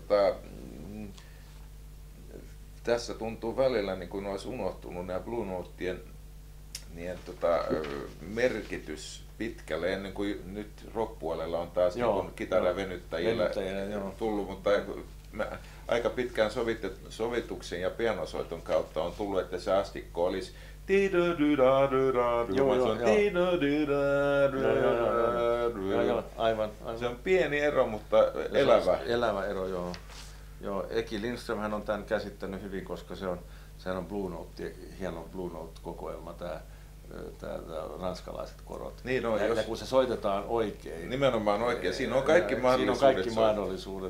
tässä tuntuu välillä niin kuin olisi unohtunut nämä blue notien merkitys pitkälle ennen kuin nyt rock-puolella on taas niin kitaravenyttäjillä tullut, mutta aika pitkään sovituksen ja pianosoiton kautta on tullut, että se astikko olisi
aivan.
Se on pieni ero, mutta elävä.
Elävä ero, joo. Eki Lindström on tämän käsittänyt hyvin, koska sehän on Blue Note, hieno Blue Note-kokoelma, tämä ranskalaiset korot.
Niin on,
ja kun se soitetaan oikein.
Nimenomaan oikein. Siinä on kaikki mahdollisuudet.
Siinä on kaikki mahdollisuudet,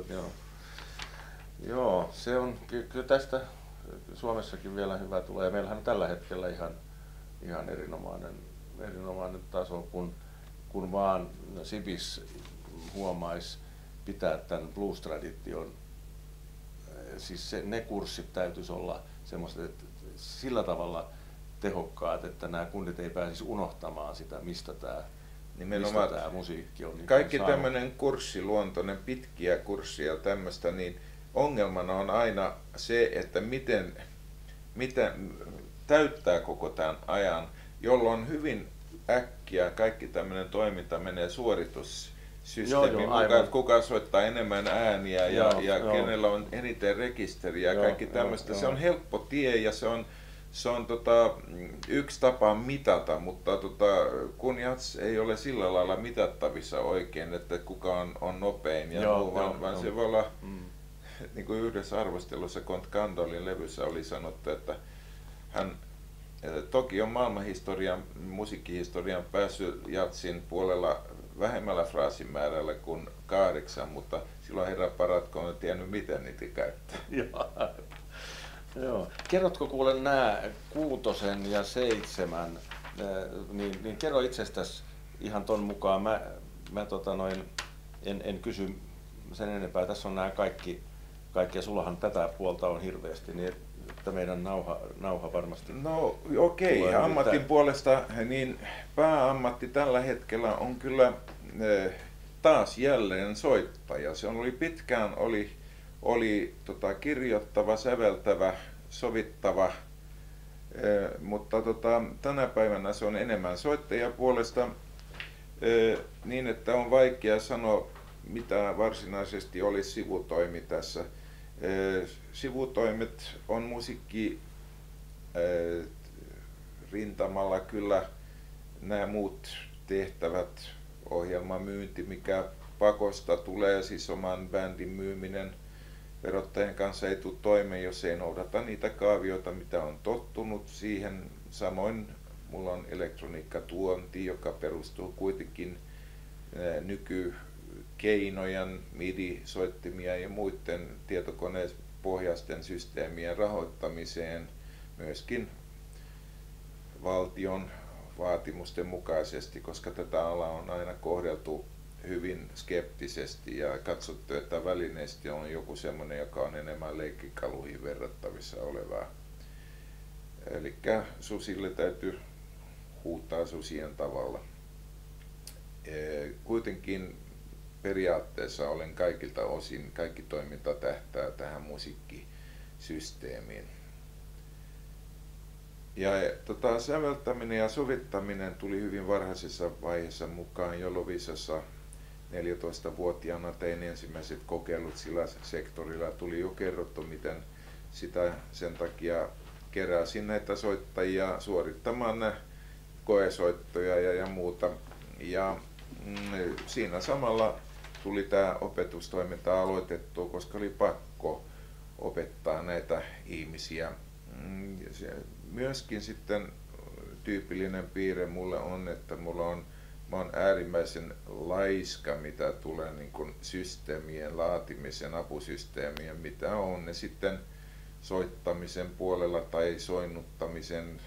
joo. Se on kyllä tästä Suomessakin vielä hyvä tulee. Meillähän on tällä hetkellä ihan erinomainen taso, kun vaan Sibis huomaisi pitää tämän blues-tradition. Siis ne kurssit täytyisi olla semmoiset, että sillä tavalla tehokkaat, että nämä kundit ei pääsisi unohtamaan sitä, mistä tämä musiikki on. Niin
kaikki tämmöinen kurssiluontoinen, pitkiä kurssia tämmöistä, niin ongelmana on aina se, että miten täyttää koko tämän ajan, jolloin hyvin äkkiä kaikki tämmöinen toiminta menee suoritussysteemiin mukaan, kuka soittaa enemmän ääniä ja kenellä on eniten rekisteriä ja kaikki tämmöistä. Se on helppo tie ja se on yksi tapa mitata, mutta kun jats ei ole sillä lailla mitattavissa oikein, että kuka on nopein ja muu, vaan se voi olla, niin kuin yhdessä arvostelussa Count Gandolin levyssä oli sanottu, että hän toki on maailmanhistorian, musiikkihistorian päässyt jatsin puolella vähemmällä fraasimäärällä kuin 8, mutta silloin herra paratko on tiennyt miten niitä käyttää.
Joo. Kerrotko kuule nämä 6 ja 7, niin kerro itsestäsi ihan ton mukaan. Mä en kysy sen enempää. Tässä on nämä kaikki ja sullahan tätä puolta on hirveästi, niin että meidän nauha varmasti.
No okei, ammatin puolesta niin pääammatti tällä hetkellä on kyllä taas jälleen soittaja. Se oli pitkään oli kirjoittava, säveltävä, sovittava, mutta tänä päivänä se on enemmän soittaja puolesta niin, että on vaikea sanoa, mitä varsinaisesti olisi sivutoimi tässä. Sivutoimet on musiikki rintamalla kyllä nämä muut tehtävät, ohjelmamyynti, mikä pakosta tulee, siis oman bändin myyminen verottajan kanssa ei tule toimeen, jos ei noudata niitä kaavioita, mitä on tottunut siihen. Samoin mulla on elektroniikkatuonti, joka perustuu kuitenkin nykykeinojen, MIDI-soittimia ja muiden tietokonepohjaisten systeemien rahoittamiseen, myöskin valtion vaatimusten mukaisesti, koska tätä alaa on aina kohdeltu hyvin skeptisesti ja katsottu, että välineesti on joku semmoinen, joka on enemmän leikkikaluihin verrattavissa olevaa. Eli susille täytyy huutaa susien tavalla. Kuitenkin periaatteessa olen kaikilta osin, kaikki toiminta tähtää tähän musiikkisysteemiin. Ja säveltäminen ja sovittaminen tuli hyvin varhaisessa vaiheessa mukaan. Jo Loviisassa 14-vuotiaana tein ensimmäiset kokeilut sillä sektorilla. Tuli jo kerrottu, miten sitä sen takia keräsin näitä soittajia suorittamaan koesoittoja ja muuta. Ja siinä samalla tuli tämä opetustoiminta aloitettua, koska oli pakko opettaa näitä ihmisiä. Myöskin sitten tyypillinen piirre mulle on, että mä oon äärimmäisen laiska, mitä tulee niin kuin systeemien laatimisen, apusysteemien, mitä on ne sitten soittamisen puolella tai soinnuttamisen,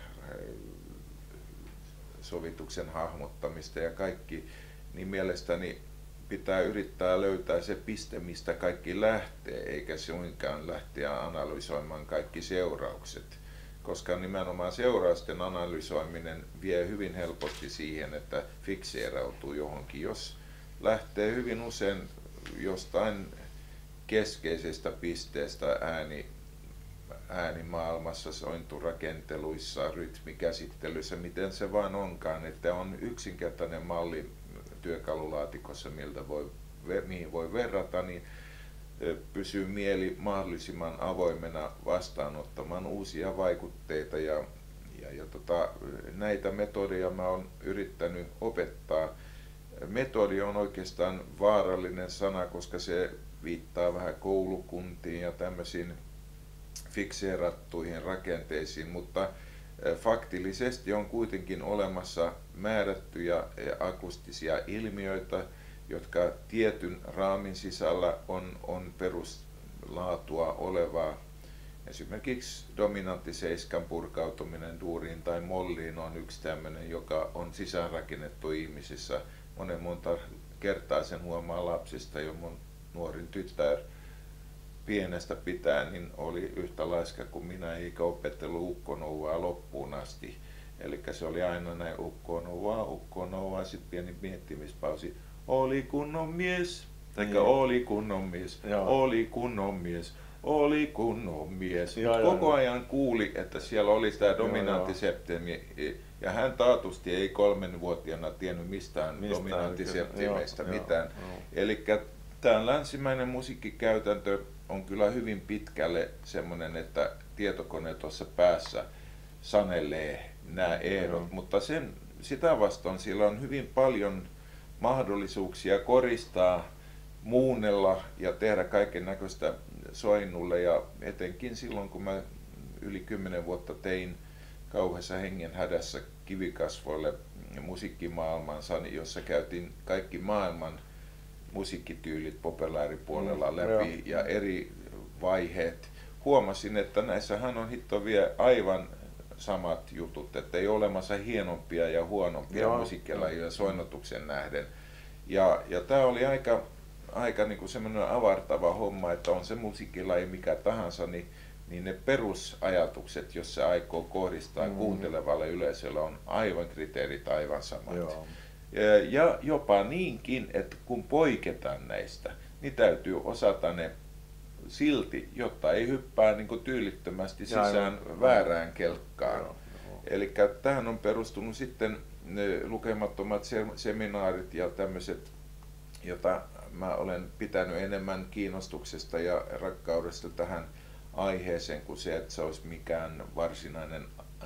sovituksen hahmottamista ja kaikki, niin mielestäni pitää yrittää löytää se piste, mistä kaikki lähtee, eikä suinkaan lähteä analysoimaan kaikki seuraukset. Koska nimenomaan seurausten analysoiminen vie hyvin helposti siihen, että fikseerautuu johonkin. Jos lähtee hyvin usein jostain keskeisestä pisteestä äänimaailmassa, sointurakenteluissa, rytmikäsittelyssä, miten se vaan onkaan, että on yksinkertainen malli työkalulaatikossa, mihin voi verrata, niin pysyy mieli mahdollisimman avoimena vastaanottamaan uusia vaikutteita ja näitä metodeja mä oon yrittänyt opettaa. Metodi on oikeastaan vaarallinen sana, koska se viittaa vähän koulukuntiin ja tämmöisiin fikseerattuihin rakenteisiin, mutta faktillisesti on kuitenkin olemassa määrättyjä akustisia ilmiöitä, jotka tietyn raamin sisällä on peruslaatua olevaa. Esimerkiksi dominantti seiskan purkautuminen duuriin tai molliin on yksi tämmöinen, joka on sisäänrakennettu ihmisissä. Monta kertaa sen huomaa lapsista, jo mun nuorin tytär pienestä pitäen niin oli yhtä laiska kuin minä, eikä opetellut ukkonouvaa loppuun asti. Eli se oli aina näin ukkonouvaa, sitten pieni miettimishausi. Oli kunnon mies, taikka oli kunnon mies, oli kunnon mies, oli kunnon mies. Koko ajan kuuli, että siellä oli tämä dominanttisepteemi, ja hän taatusti ei 3-vuotiaana tiennyt mistään dominanttiseptimeistä mitään. Eli tämä länsimäinen musiikkikäytäntö on kyllä hyvin pitkälle semmoinen, että tietokone tuossa päässä sanelee nämä ehdot, mutta sitä vastaan sillä on hyvin paljon mahdollisuuksia koristaa, muunnella ja tehdä kaiken näköistä soinnulle, ja etenkin silloin kun mä yli 10 vuotta tein kauheassa hengenhädässä kivikasvoille musiikkimaailmansa, jossa käytiin kaikki maailman musiikkityylit populaaripuolella läpi ja eri vaiheet. Huomasin, että näissähän on hitto vielä aivan samat jutut, että ei ole olemassa hienompia ja huonompia musiikkilajia soinnutuksen nähden. Ja tämä oli aika niin kuin semmoinen avartava homma, että on se musiikkilaji mikä tahansa, niin ne perusajatukset, jos se aikoo kohdistaa kuuntelevalle yleisölle, on aivan kriteerit aivan samat. Ja jopa niinkin, että kun poiketaan näistä, niin täytyy osata ne silti, jotta ei hyppää niin kuin tyylittömästi sisään väärään kelkkaan. Eli tähän on perustunut sitten lukemattomat seminaarit ja tämmöiset, jota mä olen pitänyt enemmän kiinnostuksesta ja rakkaudesta tähän aiheeseen kuin se, että se olisi mikään varsinainen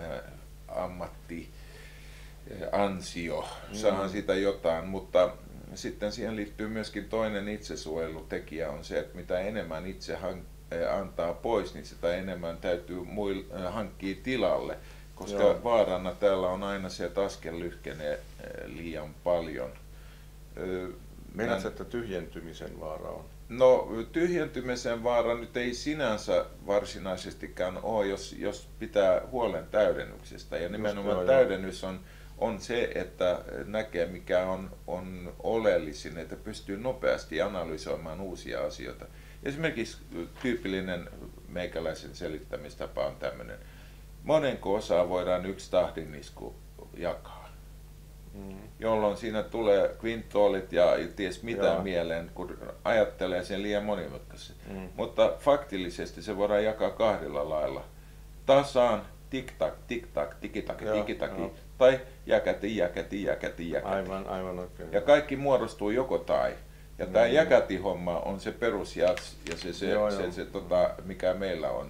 ammattiansio. Saan siitä jotain, mutta sitten siihen liittyy myöskin toinen itsesuojelutekijä on se, että mitä enemmän itse antaa pois, niin sitä enemmän täytyy hankkia tilalle, koska vaarana täällä on aina se, että askel lyhkenee liian paljon.
Meinaatko, että tyhjentymisen vaara on?
No, tyhjentymisen vaara nyt ei sinänsä varsinaisestikään ole, jos pitää huolen täydennyksestä. Ja nimenomaan täydennys on se, että näkee mikä on oleellisin, että pystyy nopeasti analysoimaan uusia asioita. Esimerkiksi tyypillinen meikäläisen selittämistapa on tämmöinen. Monenko osaa voidaan yksi tahdinisku jakaa? Jolloin siinä tulee kvintoolit ja ties mitä mieleen, kun ajattelee sen liian monimutkaisesti. Mutta faktillisesti se voidaan jakaa kahdella lailla. Tasaan, tik-tak, tik-tak, tiki-taki, tiki-taki, tai jäkäti, jäkäti, jäkäti, jäkäti.
Aivan oikein.
Ja kaikki muodostuu joko tai. Ja tämä jäkäti-homma on se perusjats ja se mikä meillä on.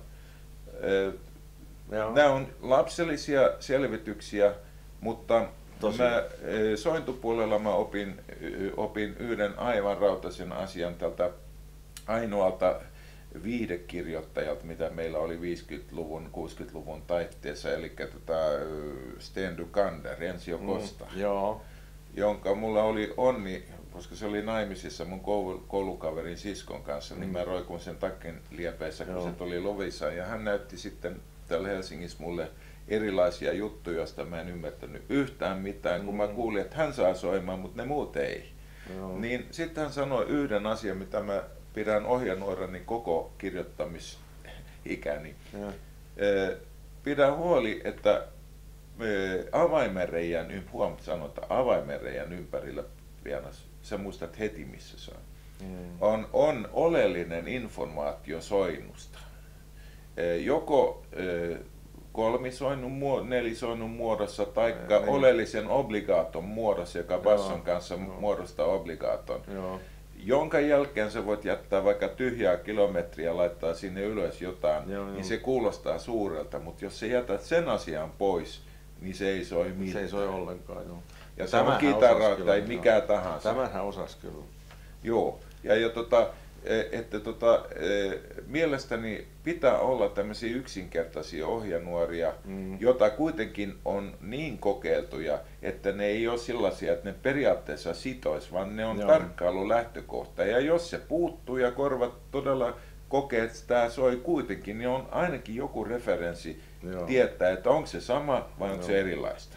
Nämä on lapsellisia selvityksiä, mutta sointupuolella mä opin yhden aivan rautaisen asian tältä ainoalta viihdekirjoittajalta, mitä meillä oli 50-luvun, 60-luvun taitteessa, eli Sten Dukander, Ensio Costa, jonka mulla oli onni, koska se oli naimisissa mun koulukaverin siskon kanssa, niin mä roikun sen takin liepeessä, kun se tuli Lovisa, ja hän näytti sitten täällä Helsingissä mulle erilaisia juttuja, joista mä en ymmärtänyt yhtään mitään, kun mä kuulin, että hän saa soimaan, mutta ne muut ei. Niin sitten hän sanoi yhden asian, mitä mä pidän ohjenuorani koko kirjoittamisikäni. Pidä huoli, että avaimenreijän ympärillä pienas, sä muistat heti missä se on. On oleellinen informaatio soinnusta. Joko kolmisoinnun, nelisoinnun muodossa tai oleellisen obligaaton muodossa, joka basson kanssa muodostaa obligaaton. Jonka jälkeen sä voit jättää vaikka tyhjää kilometriä ja laittaa sinne ylös jotain, niin se kuulostaa suurelta, mutta jos sä jätät sen asian pois, niin se ei soi mitään.
Se ei soi ollenkaan,
Ja se on kitara tai mikä tahansa.
Tämähän osasi kyllä.
Joo, mielestäni pitää olla tämmöisiä yksinkertaisia ohjenuoria, jota kuitenkin on niin kokeiltuja, että ne ei ole sellaisia, että ne periaatteessa sitois, vaan ne on tarkkailun lähtökohta. Ja jos se puuttuu ja korvat todella kokee, että tämä soi kuitenkin, niin on ainakin joku referenssi tietää, että onko se sama vai onko se erilaista.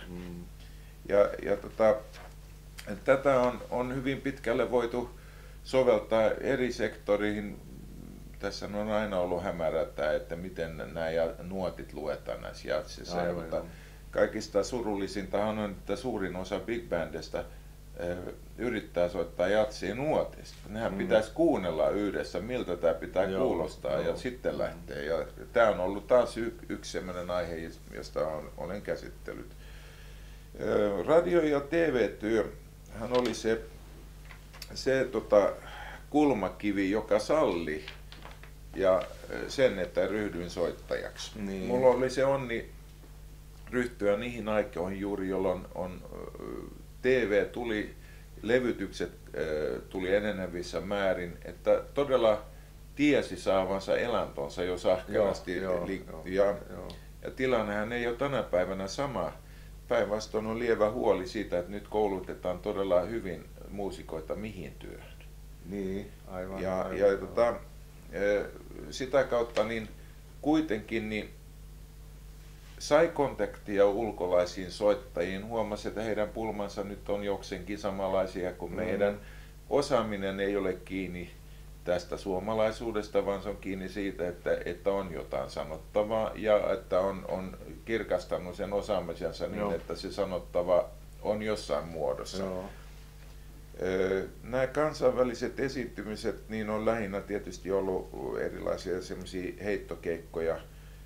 Tätä on hyvin pitkälle voitu soveltaa eri sektoriin. Tässä on aina ollut hämärätä, että miten nämä nuotit luetaan näissä jatsissa. Mutta kaikista surullisintahan on, että suurin osa big bandista yrittää soittaa jatsia nuotista. Nehän pitäisi kuunnella yhdessä, miltä tämä pitää kuulostaa ja sitten lähtee. Ja tämä on ollut taas yksi sellainen aihe, josta olen käsitellyt. Radio- ja TV-työ hän oli se kulmakivi, joka salli ja sen, että ryhdyin soittajaksi. Mulla oli se onni ryhtyä niihin aikoihin juuri, jolloin TV tuli, levytykset tuli enenevissä määrin, että todella tiesi saavansa elantonsa jos ahkerasti. Ja tilannehan ei ole tänä päivänä sama. Päinvastoin on lievä huoli siitä, että nyt koulutetaan todella hyvin muusikoita mihin työhön.
Niin, aivan.
Sitä kautta niin kuitenkin niin sai kontaktia ulkolaisiin soittajiin, huomasi, että heidän pulmansa nyt on jokseenkin samanlaisia kuin meidän. Osaaminen ei ole kiinni tästä suomalaisuudesta, vaan se on kiinni siitä, että on jotain sanottavaa ja että on kirkastanut sen osaamisensa niin, että se sanottava on jossain muodossa. Nämä kansainväliset esiintymiset niin on lähinnä tietysti ollut erilaisia semmoisia heittokeikkoja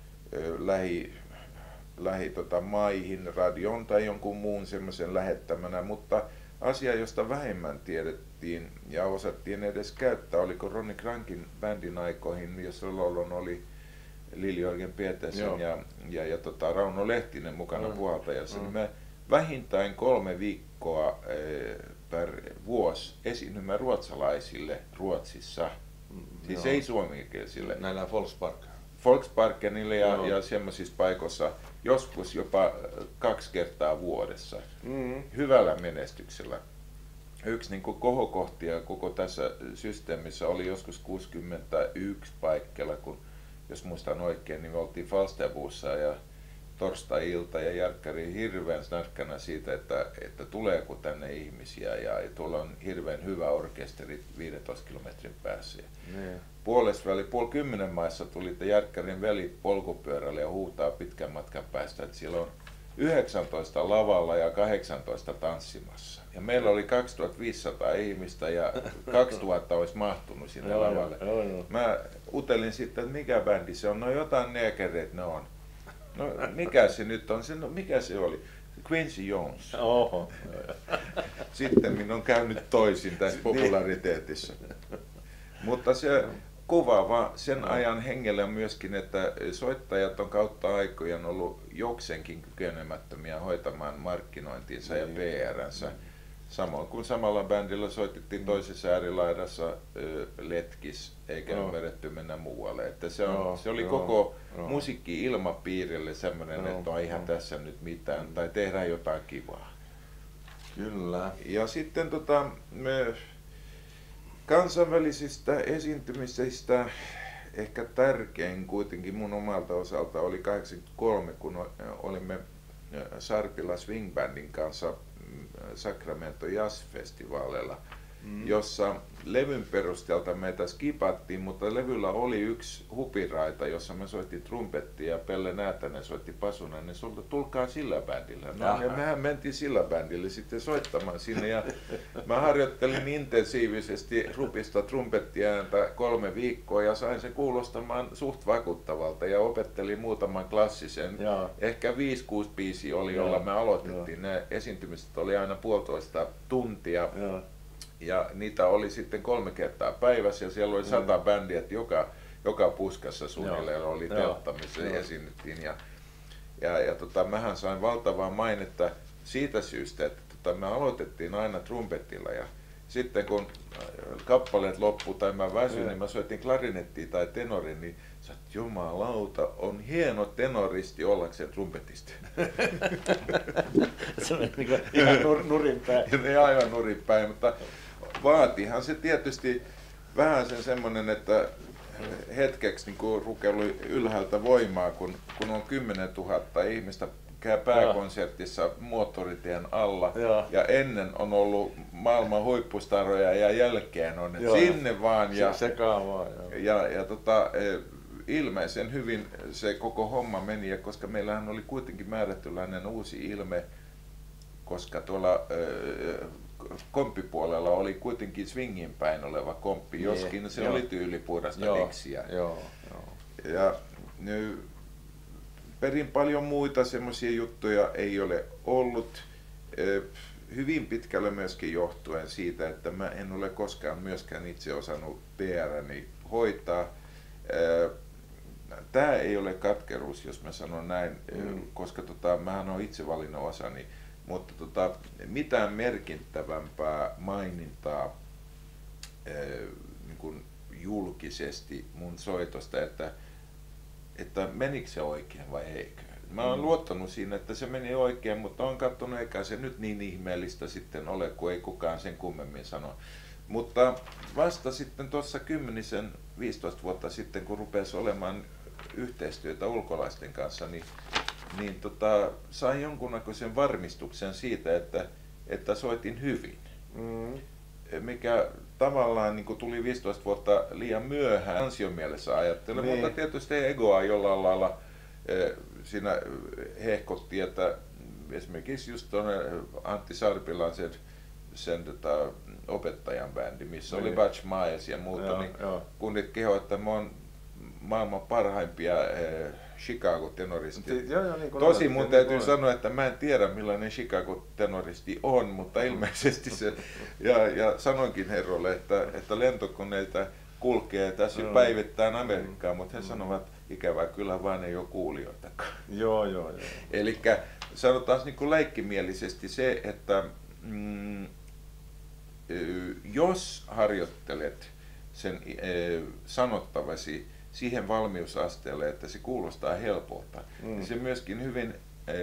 maihin, radion tai jonkun muun semmoisen lähettämänä, mutta asia, josta vähemmän tiedettiin ja osattiin edes käyttää, oliko Ronnie Crankin bändin aikoihin, jossa Lollon oli Lili-Jörgen Petersen ja Rauno Lehtinen mukana puhaltajassa, niin me vähintään 3 viikkoa per vuosi esiinnymme ruotsalaisille Ruotsissa, siis ei suomenkielisille.
Näillä
Volksparkenille ja semmoisissa paikoissa, joskus jopa 2 kertaa vuodessa, hyvällä menestyksellä. Yksi niin kuin kohokohtia koko tässä systeemissä oli joskus 61 paikkeilla, kun jos muistan oikein, niin me oltiin Falsterbussa ja torstai-ilta ja Järkkäri hirveän snärkkänä siitä, että tuleeko tänne ihmisiä ja tuolla on hirveän hyvä orkesteri 15 kilometrin päässä. Puolesväli 9:30 maissa tuli Järkkärin veli polkupyörällä ja huutaa pitkän matkan päästä, että siellä on 19 lavalla ja 18 tanssimassa. Ja meillä oli 2500 ihmistä ja 2000 olisi mahtunut sinne lavalle. Mä utelin sitten, että mikä bändi se on. No jotain neekereet ne on. No mikä se nyt on? Mikä se oli? Quincy Jones.
Oho.
Sitten minun on käynyt toisin tässä populariteetissa. Mutta se kuvaava sen ajan hengellä myöskin, että soittajat on kautta aikojen ollut jokseenkin kykenemättömiä hoitamaan markkinointinsa ja PR:nsä. Samoin kuin samalla bändillä soitettiin toisessa äärilaidassa letkis, eikä ymmärretty mennä muualle. Että se oli koko musiikki-ilmapiirille semmoinen, että eihän tässä nyt mitään, tai tehdään jotain kivaa.
Kyllä.
Ja sitten kansainvälisistä esiintymisistä ehkä tärkein kuitenkin mun omalta osalta oli 83, kun olimme Sarpila Swing Bandin kanssa Sacramento Jazz-festivaaleilla, jossa levyn perusteelta meitä skipattiin, mutta levyllä oli yksi hupiraita, jossa me soitti trumpettia ja Pelle Näätänen soitti pasuna, niin tulkaa sillä bändillä. No, ja mehän mentiin sillä bändillä sitten soittamaan sinne ja mä harjoittelin intensiivisesti rupista trumpettiääntä 3 viikkoa ja sain sen kuulostamaan suht vakuuttavalta ja opettelin muutaman klassisen. Ehkä 5-6 biisiä oli, jolla me aloitettiin. Ne esiintymiset oli aina 1,5 tuntia. Ja niitä oli sitten 3 kertaa päivässä ja siellä oli 100 bändiä, että joka puskassa suunnilleen oli teltta, missä esiinnyttiin. Mähän sain valtavaa mainetta siitä syystä, että me aloitettiin aina trumpetilla ja sitten kun kappaleet loppui tai mä väsyin, niin mä soitin klarinettia tai tenorin, niin sä oot, jumalauta, on hieno tenoristi ollakseen trumpetisti.
Se on ihan nurinpäin.
Ei aivan nurinpäin, mutta vaatihan se tietysti vähän sen semmoinen, että hetkeksi niin rukeului ylhäältä voimaa, kun on 10 000 ihmistä käy pääkonsertissa Moottoritien alla ja ennen on ollut maailman huippustaroja ja jälkeen on, että sinne vaan ja ilmeisen hyvin se koko homma meni, ja koska meillähän oli kuitenkin määrättyläinen uusi ilme, koska tuolla komppipuolella oli kuitenkin swingin päin oleva komppi, joskin se oli tyylipuhdasta deksiä. Ja perin paljon muita semmoisia juttuja ei ole ollut, hyvin pitkälle myöskin johtuen siitä, että mä en ole koskaan myöskään itse osannut PR-ni hoitaa. tämä ei ole katkeruus, jos mä sanon näin, koska mähän olen itse valinnut osani, mutta mitään merkittävämpää mainintaa niin kuin julkisesti mun soitosta, että menikö se oikein vai eikö. Mä oon luottanut siinä, että se meni oikein, mutta oon katsonut, eikä se nyt niin ihmeellistä sitten ole, kun ei kukaan sen kummemmin sano. Mutta vasta sitten tuossa 10-15 vuotta sitten, kun rupesi olemaan yhteistyötä ulkolaisten kanssa, niin sain jonkunnäköisen varmistuksen siitä, että soitin hyvin. Mikä tavallaan niin tuli 15 vuotta liian myöhään ansiomielessä ajattelen, mutta tietysti egoa jollain lailla siinä hehkotti, että esimerkiksi just tuonne Antti Sarpilan sen opettajan bändi, missä oli Butch Miles ja muuta, niin kunnit kehoivat, että mä oon maailman parhaimpia Chicago-tenoristi.
Niin
Tosin mun täytyy sanoa, että mä en tiedä millainen Chicago-tenoristi on, mutta ilmeisesti se, ja sanoinkin herroille, että lentokoneita kulkee tässä päivittäin Amerikkaan, mutta he sanovat, ikävää kyllä vaan ei ole kuulijoitakaan.
Joo.
Elikkä sanotaan niin kuin leikkimielisesti se, että jos harjoittelet sen sanottavasi siihen valmiusasteelle, että se kuulostaa helpolta, niin se myöskin hyvin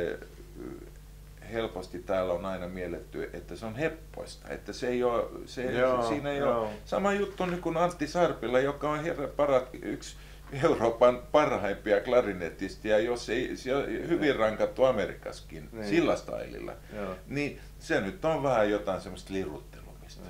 helposti täällä on aina mielletty, että se on heppoista, että se ei ole, siinä ei ole sama juttu niin kuin Antti Sarpila, joka on yksi Euroopan parhaimpia klarinettisteja, jos ei se on hyvin rankattu Amerikassakin sillä stylilla, niin se nyt on vähän jotain semmoista liruttelumista.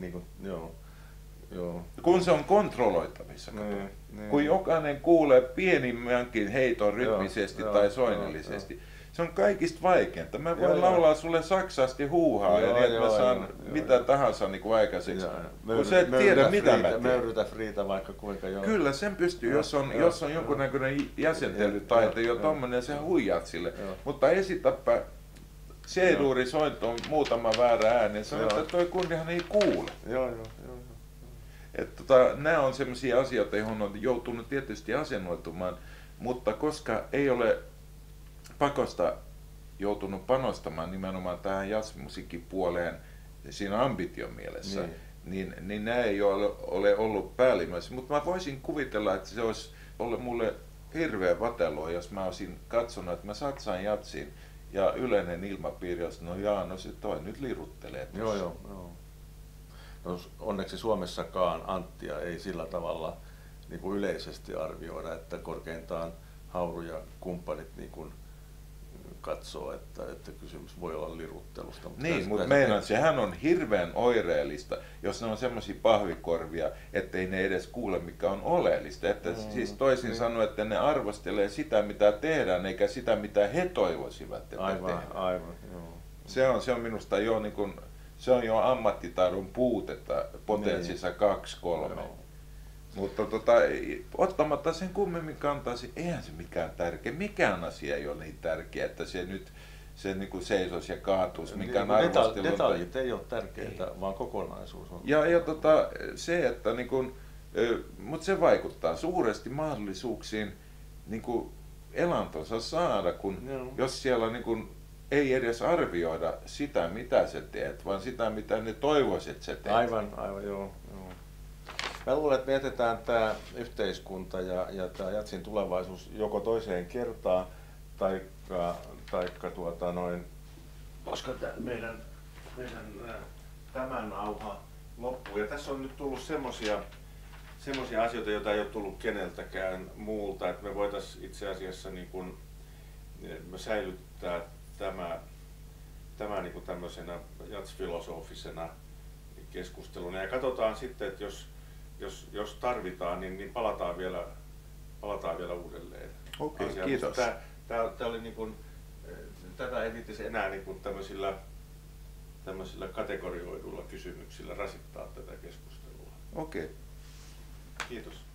Kun se on kontrolloitavissa, kun jokainen kuulee pienimmänkin heiton rytmisesti tai soinnillisesti. Se on kaikista vaikeinta. Mä voin laulaa sulle saksasti huuhaa ja niin, että mä saan mitä tahansa niin kuin aikaiseksi. Kun sä et tiedä mitä mä teen.
Möyrytä Friita vaikka kuinka joo.
Kyllä sen pystyy, jos on jonkunnäköinen jäsentelytaito jo tommonen, sä huijaat sille. Mutta esitäpä C-duuri sointoon muutama väärä ääni ja sanoo, että toi kunnihan ei kuule. Nämä on sellaisia asioita, joihin on joutunut tietysti asennoitumaan, mutta koska ei ole pakosta joutunut panostamaan nimenomaan tähän jazzmusiikin puoleen siinä ambition mielessä, niin nämä ei ole ollut päällimmäisiä. Mutta mä voisin kuvitella, että se olisi ollut mulle hirveä vatelua, jos mä olisin katsonut, että mä satsaan jatsiin ja yleinen ilmapiiri olisi, no se toi nyt liruttelee.
Joo. No, onneksi Suomessakaan Anttia ei sillä tavalla niin kuin yleisesti arvioida, että korkeintaan Hauru ja kumppanit niin kuin katsoo, että kysymys voi olla liruttelusta.
Mutta meinaan, sehän on hirveän oireellista, jos ne on semmoisia pahvikorvia, ettei ne edes kuule mikä on oleellista. Että siis toisin sanoen, että ne arvostelee sitä mitä tehdään, eikä sitä mitä he toivoisivat, että tehdään.
Aivan,
joo. Se on minusta jo niin kuin, se on jo ammattitaidon puutetta potenssissa 2-3. Mutta ottamatta sen kummemmin kantaisi, eihän se mikään tärkeä. Mikään asia ei ole niin tärkeä, että se nyt se niin kuin seisoisi ja kaatuisi.
Detaljit ei ole tärkeitä, vaan kokonaisuus on.
Ja se, että niin kuin, mutta se vaikuttaa suuresti mahdollisuuksiin niin kuin elantonsa saada, kun jos siellä niin kuin, ei edes arvioida sitä, mitä sä teet, vaan sitä, mitä ne toivoisit, että sä teet.
Aivan, joo. Mä luulen, että me jätetään tämä yhteiskunta ja tämä jatsin tulevaisuus joko toiseen kertaan, koska meidän tämä nauha loppuu. Ja tässä on nyt tullut semmoisia asioita, joita ei ole tullut keneltäkään muulta, että me voitaisiin itse asiassa niin kuin, säilyttää tämä niin kuin tämmöisenä jazzfilosofisena keskusteluna. Ja katsotaan sitten, että jos tarvitaan, niin palataan vielä uudelleen.
Okei, kiitos.
Tämä oli niin kuin, tätä ei viittisi enää niin kuin tämmöisillä kategorioiduilla kysymyksillä rasittaa tätä keskustelua.
Okei.
Kiitos.